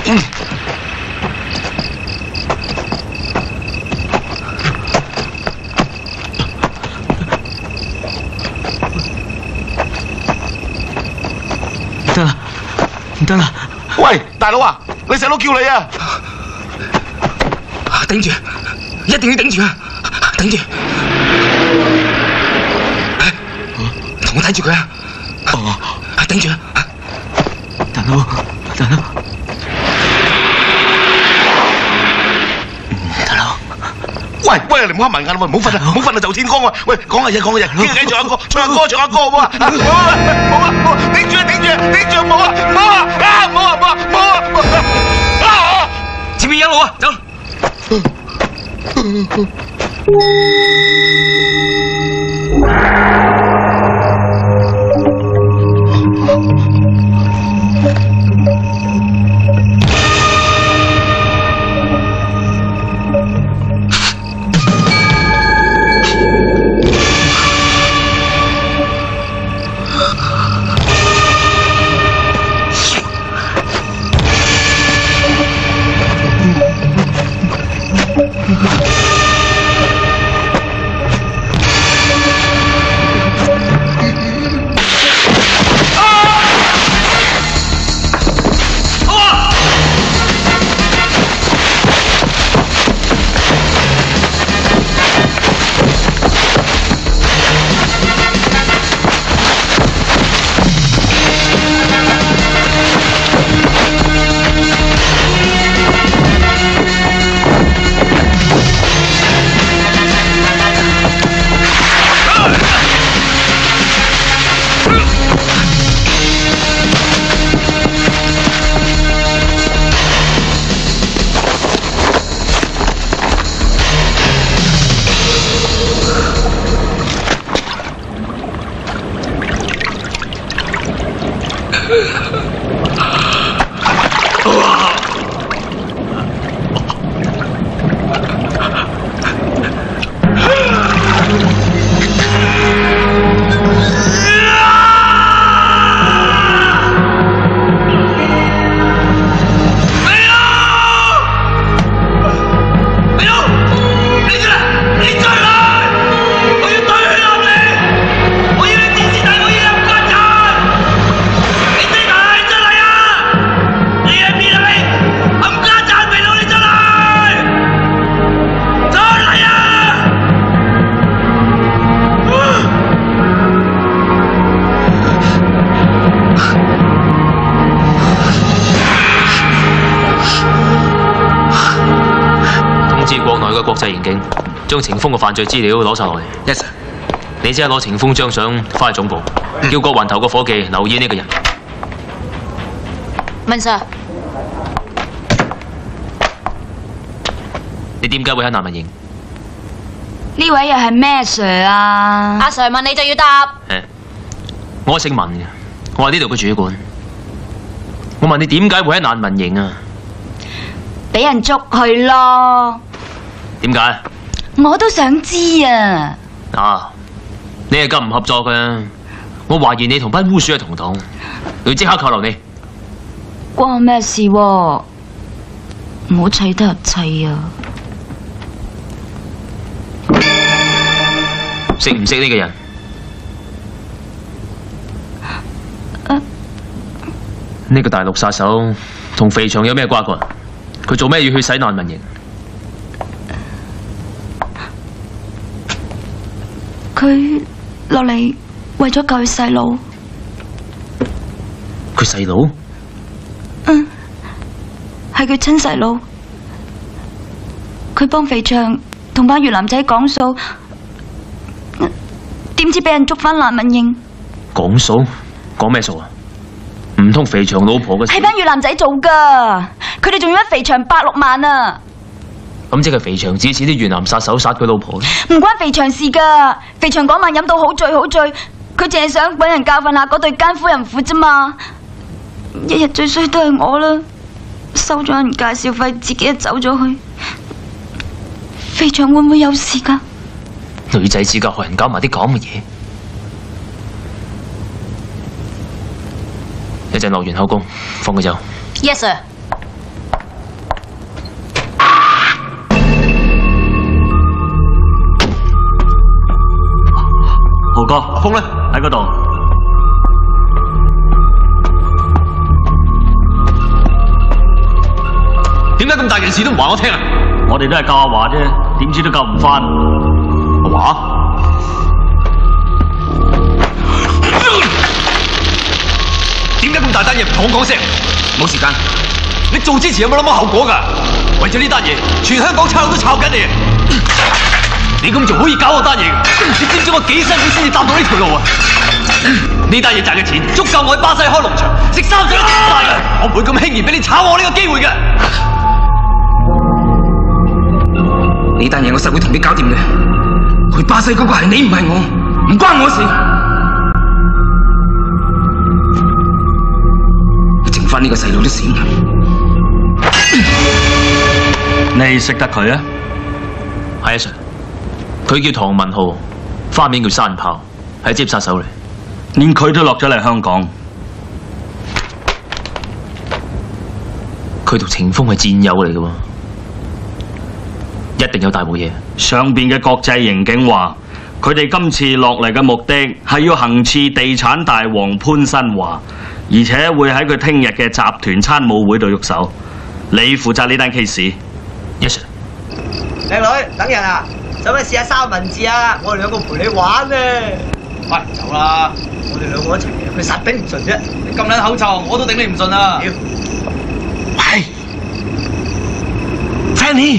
得啦，唔得啦！ 喂，大佬啊，你細佬叫你啊！ 頂住，一定要頂住啊！頂住，同我睇住佢啊！哦，頂住啊！大佬，大佬，大佬， 喂喂，你唔好黑埋眼喂，唔好瞓啊，唔好瞓啊，就天光啊！喂，講下嘢，講下嘢，傾偈，唱下歌，唱下歌，唱下歌，好唔好啊？好啊，好啊，好啊，頂住啊，頂住啊，頂住啊，冇啊，冇啊，啊，冇啊，冇啊，冇啊，冇啊，啊！ 前面有路啊，走。 國際刑警將程峰嘅犯罪資料攞晒落嚟。 Yes sir。 你即刻攞程峰張相翻去總部，叫個環頭個伙計留意呢個人。 問 Sir， 你點解會喺難民營？ 呢位又係咩 Sir 啊？ 阿 Sir 問你就要答。 誒，我姓文嘅，我係呢度嘅主管。我問你點解會喺難民營啊？ 俾人捉去咯。 點解？ 我都想知啊！ 啊，你係咁唔合作嘅，我懷疑你同班污鼠係同黨，要即刻扣留你。 關我咩事喎？唔好砌得入砌啊！ 識唔識呢個人？ 啊！ 呢個大陸殺手同肥腸有咩瓜葛？佢做咩要去洗難民營？ 佢落嚟為咗救佢細佬。 佢細佬？ 嗯，係佢親細佬。佢幫肥腸同班越南仔講數，點知俾人捉返難民營。 講數？講咩數啊？唔通肥腸老婆嘅？ 係班越南仔做噶，佢哋仲要一肥腸百六萬啊！ 咁即係肥腸指使啲越南殺手殺佢老婆？ 唔關肥腸事噶，肥腸嗰晚飲到好醉好醉，佢淨係想搵人教訓下嗰對奸夫淫婦啫嘛。一日最衰都係我啦，收咗人介紹費，自己就走咗去。肥腸會唔會有事噶？ 女仔之間學人搞埋啲咁嘅嘢，一陣落完口供，放佢走。 Yes sir。 豪哥， 阿峰咧喺嗰度。 點解咁大件事都唔話我聽啊？ 我哋都係救阿華啫，點知都救唔翻。 阿華？點解咁大單嘢唔同我講聲？冇時間。你做之前有冇諗過後果㗎？為咗呢單嘢，全香港差佬都抄緊你。你咁做好易搞我單嘢嘅，你知唔知我幾辛苦先至搭到呢條路啊？呢單嘢賺嘅錢足夠我喺巴西開農場，食三水都食唔晒嘅。我唔會咁輕易俾你炒我呢個機會嘅。 呢單嘢我實會同你搞掂嘅。去巴西嗰個係你唔係我，唔關我事。剩翻呢個細路都閃㗎。 你識得佢啊？ 係啊 Sir， 佢叫唐文浩，花名叫山炮，係接殺手嚟。 連佢都落咗嚟香港。 佢同程峰係戰友嚟嘅喎，一定有大鑊嘢。 上邊嘅國際刑警話，佢哋今次落嚟嘅目的係要行刺地產大王潘新華，而且會喺佢聽日嘅集團參務會度喐手。你負責呢單 case。Yes sir。 靚女，等人啊！使唔使試下三文治啊？我哋兩個陪你玩啊！喂，走啦！我哋兩個一齊，佢實頂唔順啫。你咁撚口臭，我都頂你唔順啊！ 喂 ，Fanny，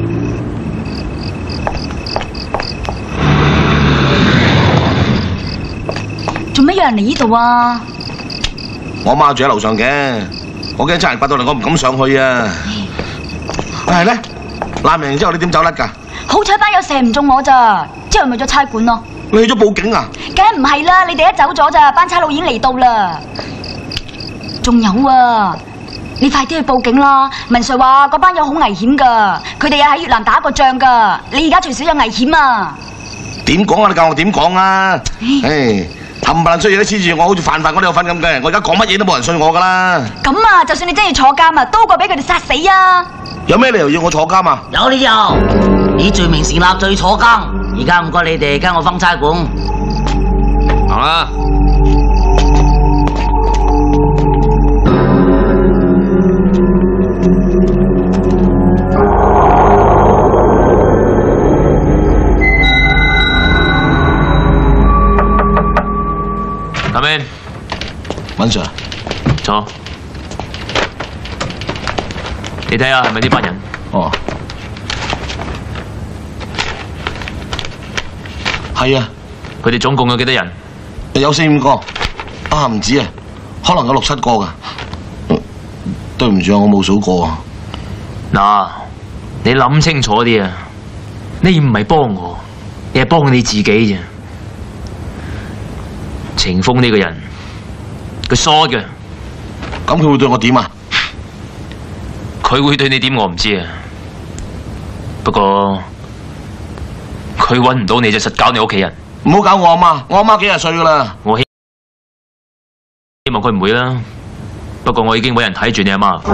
做乜有人嚟呢度啊？ 我媽住喺樓上嘅，我驚差人刮到嚟，我唔敢上去啊！係咧，攬完之後你點走甩㗎？ 好彩班友射唔中我咋，之後咪咗差館咯。 你去咗報警啊？ 梗係唔係啦，你哋一走咗咋，班差佬已經嚟到啦。仲有啊，你快啲去報警啦！文 Sir 話嗰班友好危險㗎，佢哋啊喺越南打過仗㗎，你而家隨時有危險啊！ 點講啊？你教我點講啊？唉，冚唪唥衰嘢都黐住我，好似犯法我都有份咁嘅。我而家講乜嘢都冇人信我㗎啦。 咁啊，就算你真係坐監啊，都過俾佢哋殺死啊！ 有咩理由要我坐監啊？ 有理由，以罪名成立罪坐監。而家唔該你哋跟我返差館。 行啦。 Come in， 文 Sir， 坐。你睇下係咪呢班人？ 哦，係啊。 佢哋總共有幾多人？ 有四五個，啊唔止啊，可能有六七個㗎。對唔住啊，我冇數過啊。 嗱，你諗清楚啲啊！你唔係幫我，你係幫你自己啫。程峰呢個人，佢疏嘅。 咁佢會對我點啊？ 佢會對你點我唔知啊，不過佢揾唔到你就實搞你屋企人。 唔好搞我阿媽，我阿媽幾廿歲噶啦。 我希希望佢唔會啦，不過我已經揾人睇住你阿媽。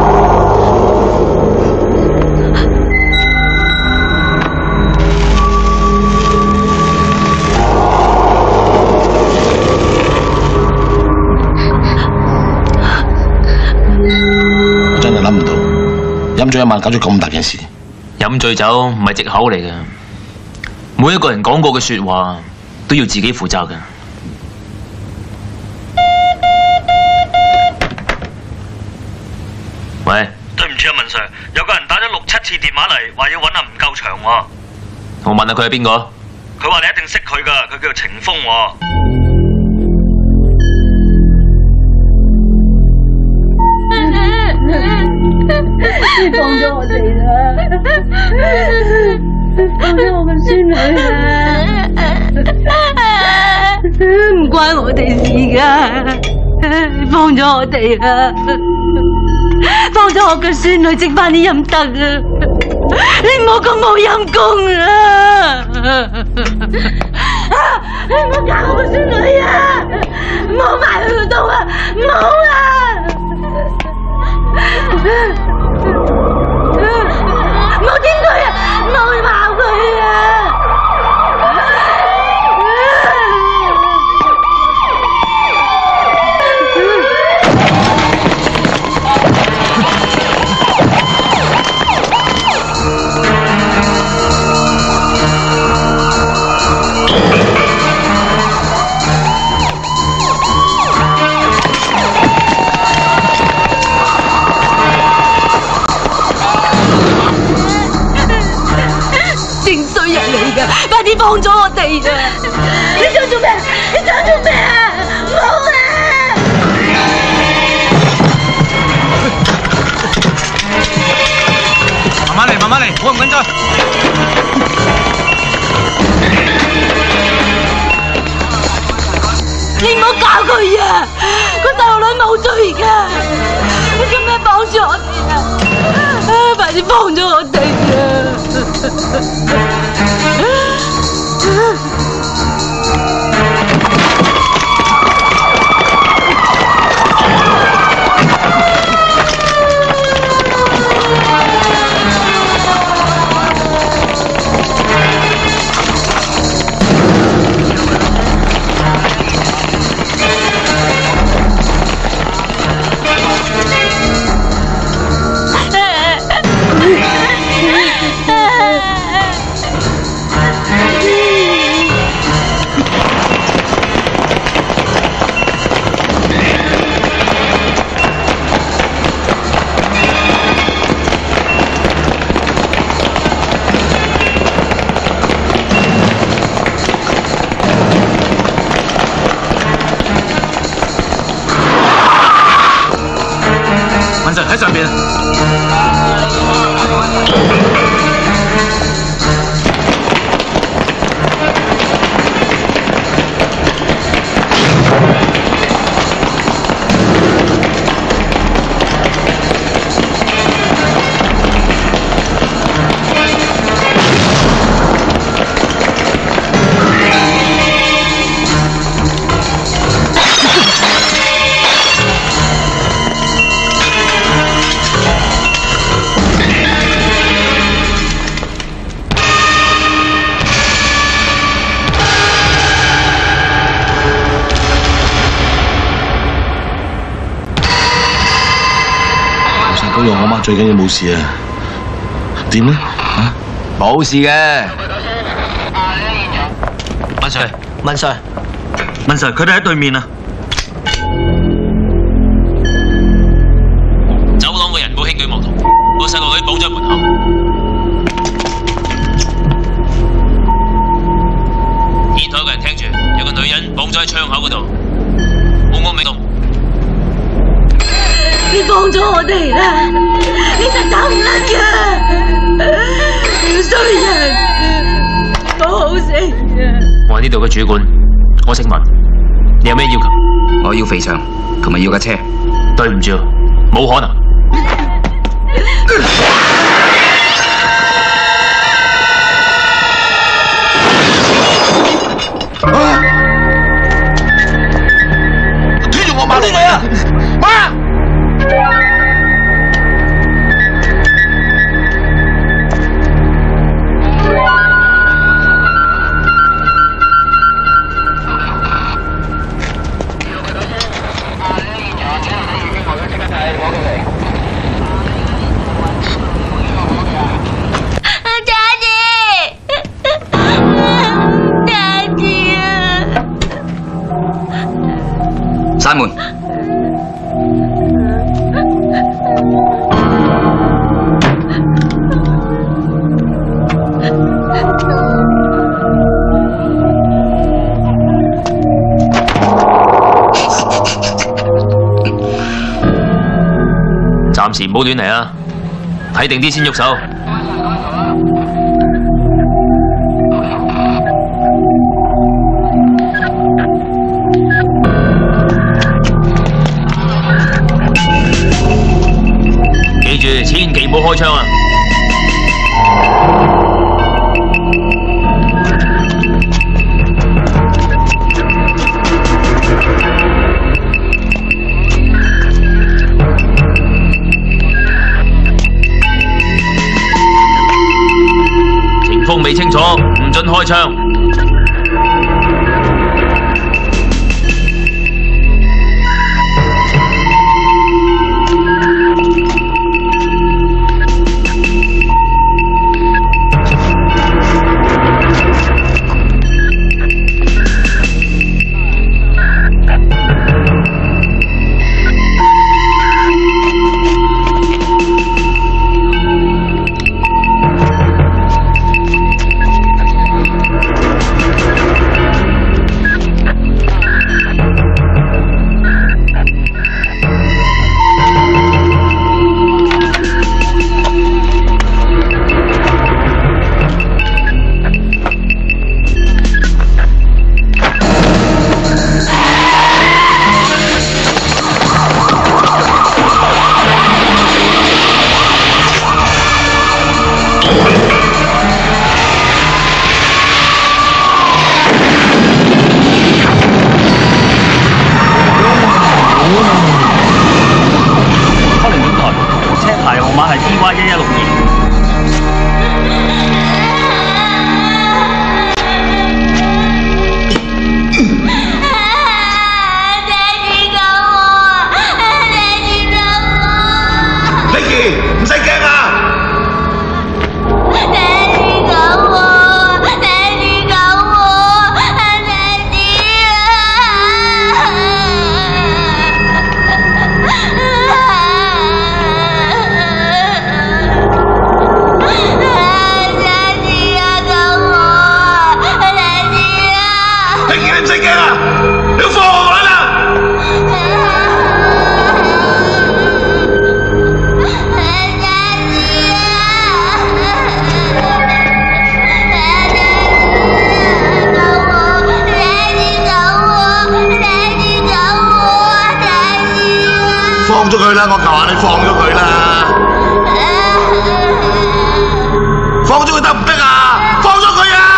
我真係諗唔到，飲咗一晚搞咗咁大件事。 飲醉酒唔係藉口嚟嘅，每一個人講過嘅說話都要自己負責嘅。喂， 對唔住啊，文 Sir， 有個人打咗六七次電話嚟，話要揾阿吳救祥喎。 我問下佢係邊個？ 佢話你一定識佢㗎，佢叫做程峰喎。 你放咗我哋啦，放咗我個孫女啦，唔關我哋事噶，放咗我哋啦，放咗我個孫女，剩翻啲陰德啊！你唔好咁冇陰功啊！你唔好搞我個孫女啊！唔好埋佢個刀啊！唔好啊！唔好掂佢啊！唔好去鬧佢啊！ 放咗我哋啊！你想做咩？你想做咩啊？冇啊！ 慢慢嚟，慢慢嚟，我唔緊張。 你唔好搞佢啊！個細路女冇罪㗎，你做咩綁住我哋啊？啊！快啲放咗我哋啊！ 喺上邊。 保佑我媽最緊要冇事啊！點咧？啊， 冇事嘅。 文 Sir， 文 Sir， 文 Sir， 佢哋喺對面啊！ 走廊嘅人冇輕舉妄動，個細路女綁咗喺門口。天台嘅人聽住，有個女人綁咗喺窗口嗰度，冇安未動。 你放咗我哋啦！你實走唔甩㗎！你衰人，我好死啊！ 我係呢度嘅主管，我姓文，你有咩要求？ 我要肥腸，同埋要架車。 對唔住，冇可能。 推住我媽呢你啊！媽！ 閂門。 暫時唔好亂嚟啊！睇定啲先喐手。記住，千祈唔好開槍啊！情況未清楚，唔准開槍。 放咗佢啦！我求下你放咗佢啦！放咗佢得唔得啊？放咗佢啊！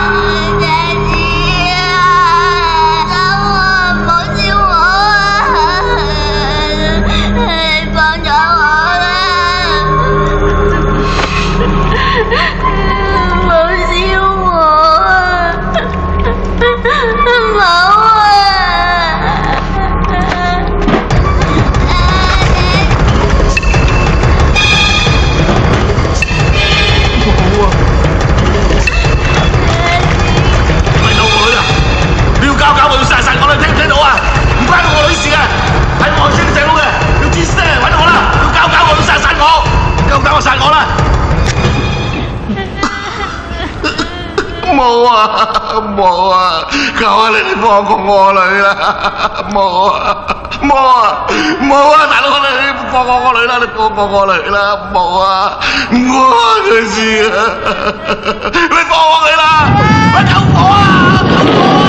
冇啊冇啊！求下你哋放過我女啦！冇啊冇啊冇啊！大佬你放過我女啦！你放過我女啦！冇啊！唔關佢事啊！你放過佢啦！喂，救我啊！救我啊！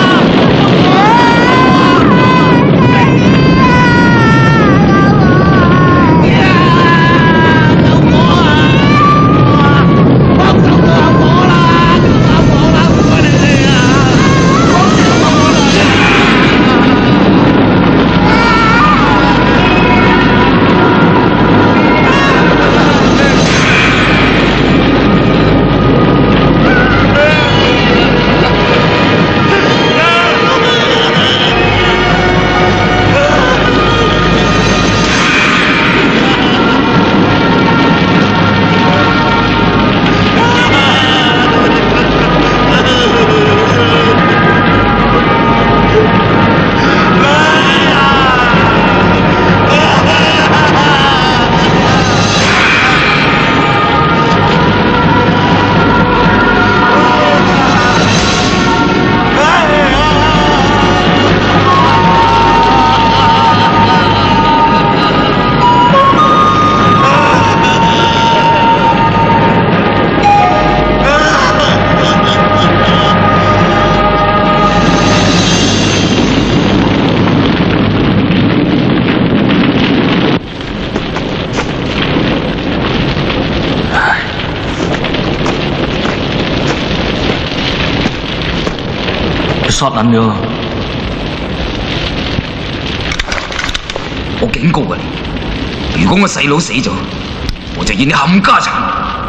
殺撚咗！ 我警告啊你，如果我細佬死咗，我就要你冚家產。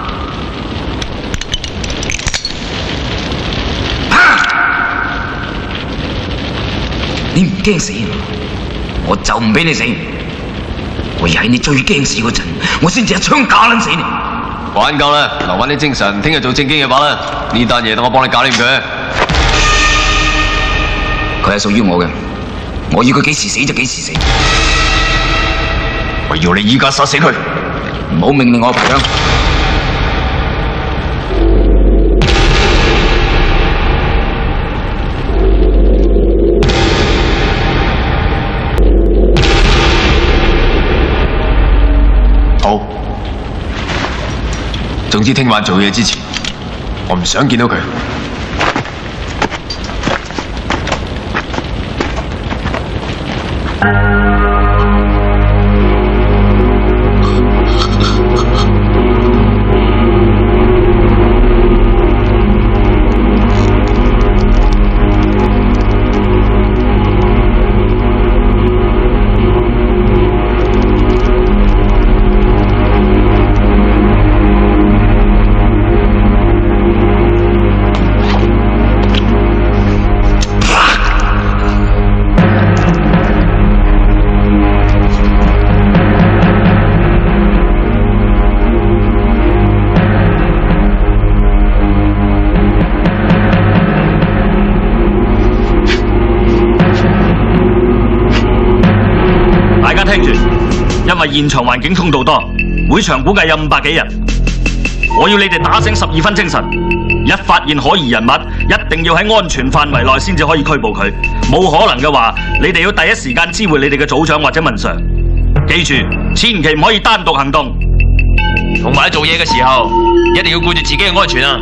你唔驚死，我就唔俾你死。我要喺你最驚死嗰陣，我先至一槍打撚死你。 玩夠啦，留翻啲精神，聽日做正經嘅話啦。呢單嘢等我幫你搞掂佢。 佢係屬於我嘅，我要佢幾時死就幾時死。 我要你依家殺死佢， 唔好命令我排槍。 好，總之聽晚做嘢之前，我唔想見到佢。 因為現場環境通道多，會場估計有五百幾人。我要你哋打醒十二分精神，一發現可疑人物，一定要喺安全範圍內先至可以拘捕佢。冇可能嘅話，你哋要第一時間知會你哋嘅組長或者文常。記住，千祈唔可以單獨行動。 同埋喺做嘢嘅時候，一定要顧住自己嘅安全啊！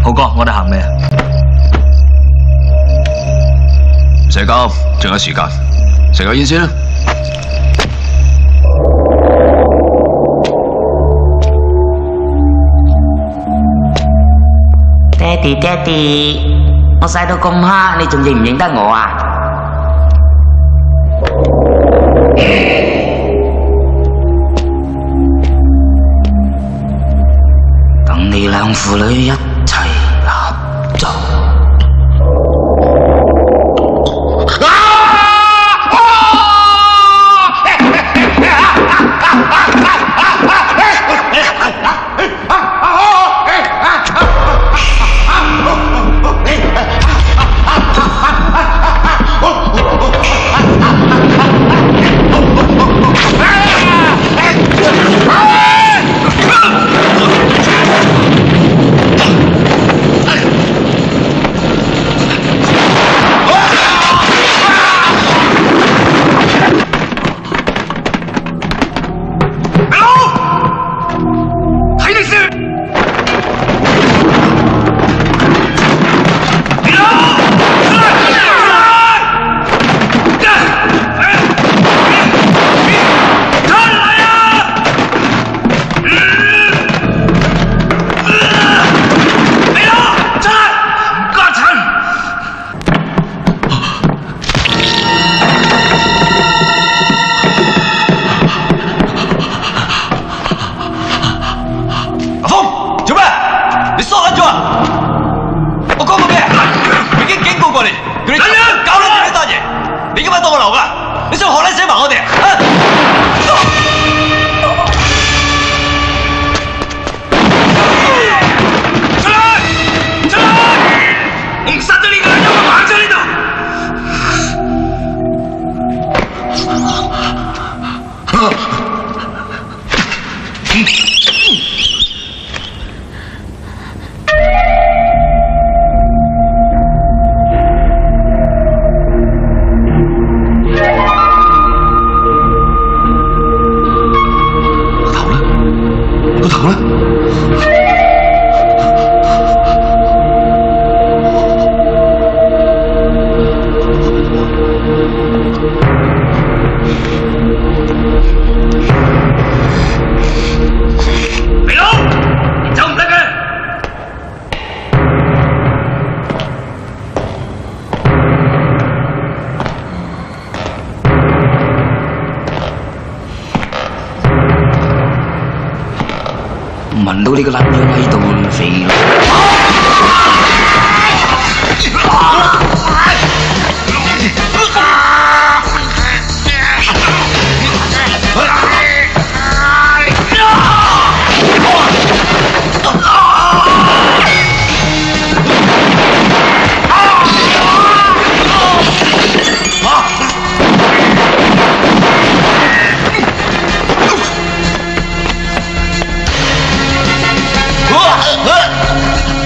浩哥，我哋行未啊？唔使急，仲有時間，食個煙先啦。 爹哋爹哋，我曬到咁黑，你仲認唔認得我啊？等你兩父女一齊合作。聞到你個撚樣喺度肥佬。 啊！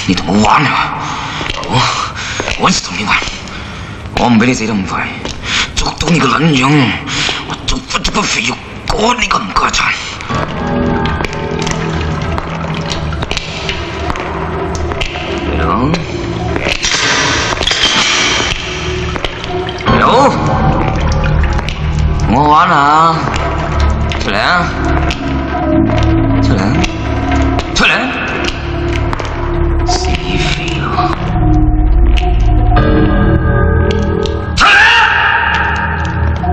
你同我玩啊！我我一直同你玩，我唔俾你死得咁快，捉到你個撚樣，我做乜都不肥肉趕你個唔家產。有有，我玩啊！出嚟啊！出嚟啊！出嚟啊！死肥佬！出嚟啊！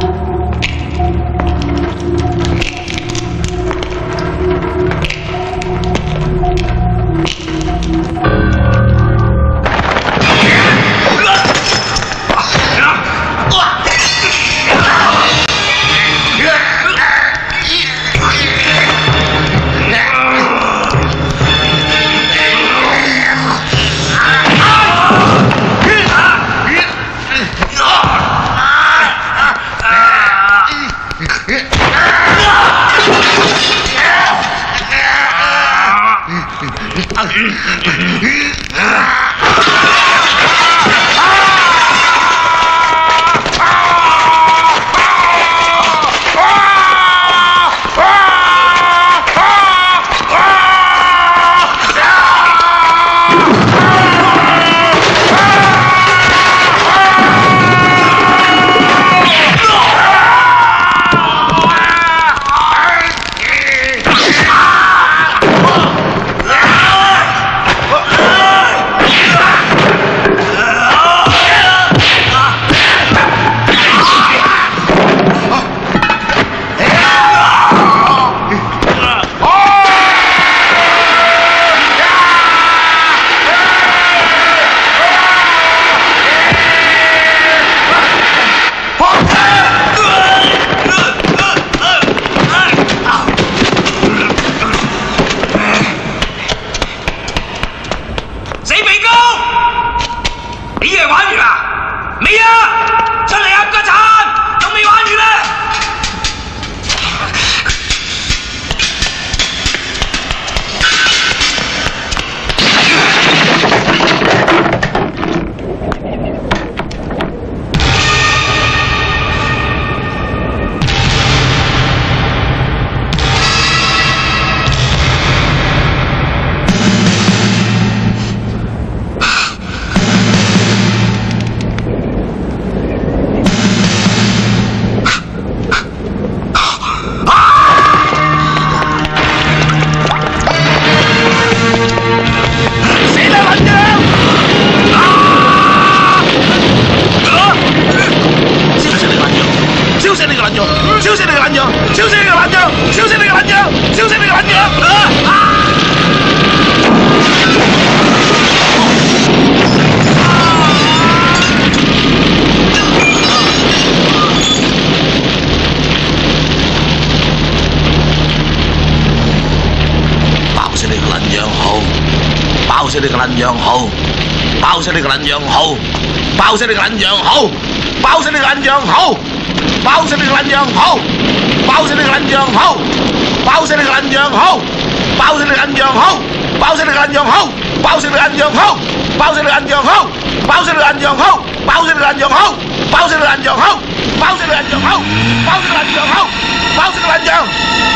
爆死你個撚樣好，爆死你個撚樣好，爆死你個撚樣好，爆死你個撚樣好，爆死你個撚樣好，爆死你個撚樣好，爆死你個撚樣好，爆死你個撚樣好，爆死你個撚樣好，爆死你個撚樣好，爆死你個撚樣好，爆死你個撚樣好，爆死你個撚樣好，爆死你個撚樣好，爆死你個撚樣好，爆死你個撚樣好，爆死你個撚樣。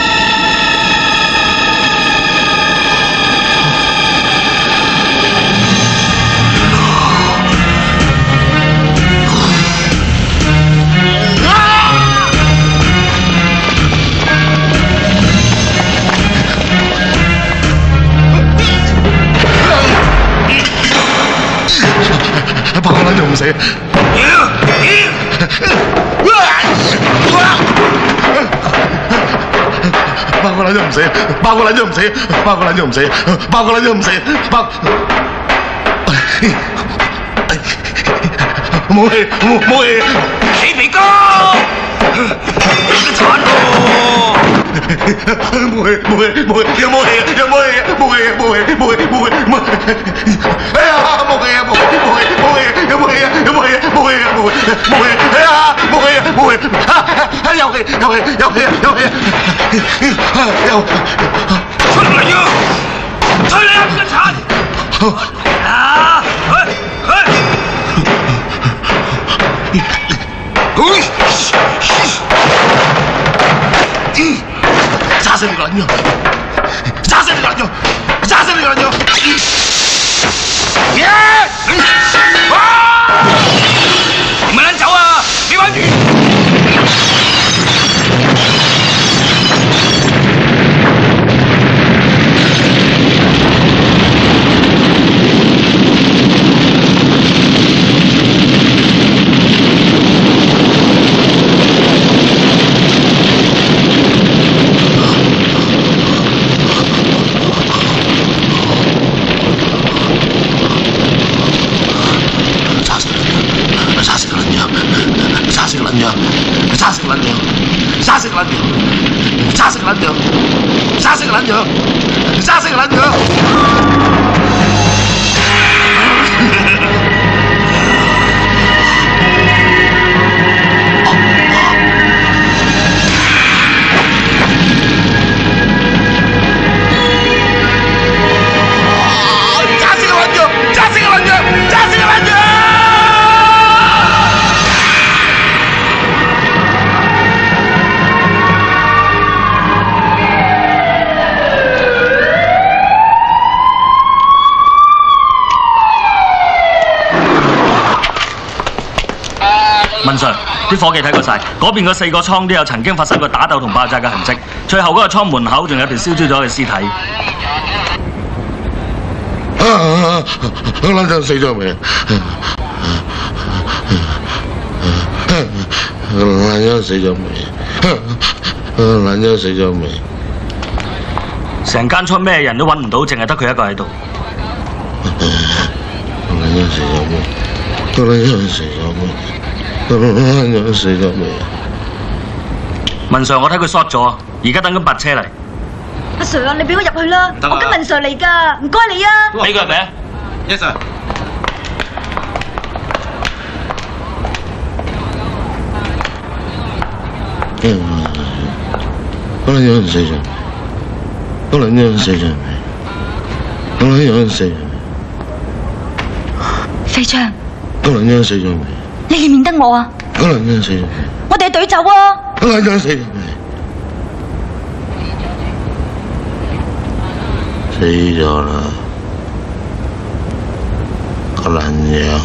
爆個撚仲唔死？爆個撚仲唔死？爆個撚仲唔死？爆個撚仲唔死？爆個撚仲唔死？爆！冇氣，冇冇氣！死肥哥！你個殘咯！冇氣，冇氣，冇氣，有冇氣啊？有冇氣啊？冇氣啊！冇氣，冇氣，冇氣，冇氣！哎呀，冇氣啊！冇氣，冇氣，冇氣！有冇氣啊？有冇氣啊？冇氣啊！冇氣，冇氣！哎呀，冇氣啊！冇氣！啊，有氣，有氣，有氣，有氣！有，出嚟啊！出嚟啊！個殘！ 死你個撚樣！殺死你個撚樣！耶！ 唔係撚走啊！你玩住！ 殺死個撚樣！殺死個撚樣！殺死個撚樣！殺死個撚樣！殺死個撚樣！ 文 Sir， 啲伙計睇過晒，嗰邊嗰四個倉都有曾經發生過打鬥同爆炸嘅痕跡，最後嗰個倉門口仲有條燒焦咗嘅屍體。 啊！撚樣死咗未？撚樣死咗未？撚樣死咗未？ 成間倉咩人都揾唔到，淨係得佢一個喺度。 撚樣死咗未？撚樣死咗未？撚死咗未？ 文 Sir， 我睇佢 short 咗，而家等緊白車嚟。 阿 Sir 啊，你俾我入去啦，我跟文 Sir 嚟㗎，唔該你啊。 俾佢入嚟啊 ！Yes sir。 嗰撚樣死咗未？嗰撚樣死咗未？嗰撚樣死咗未？ 飛翔， 嗰撚樣死咗未？ 你認唔認得我啊？ 嗰撚樣死咗未？ 我哋係隊走啊！ 嗰撚樣死咗未？死咗啦！個撚樣。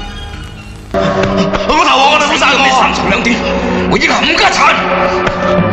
我頭話我哋好晒個，你三長兩短，我已經冚家鏟。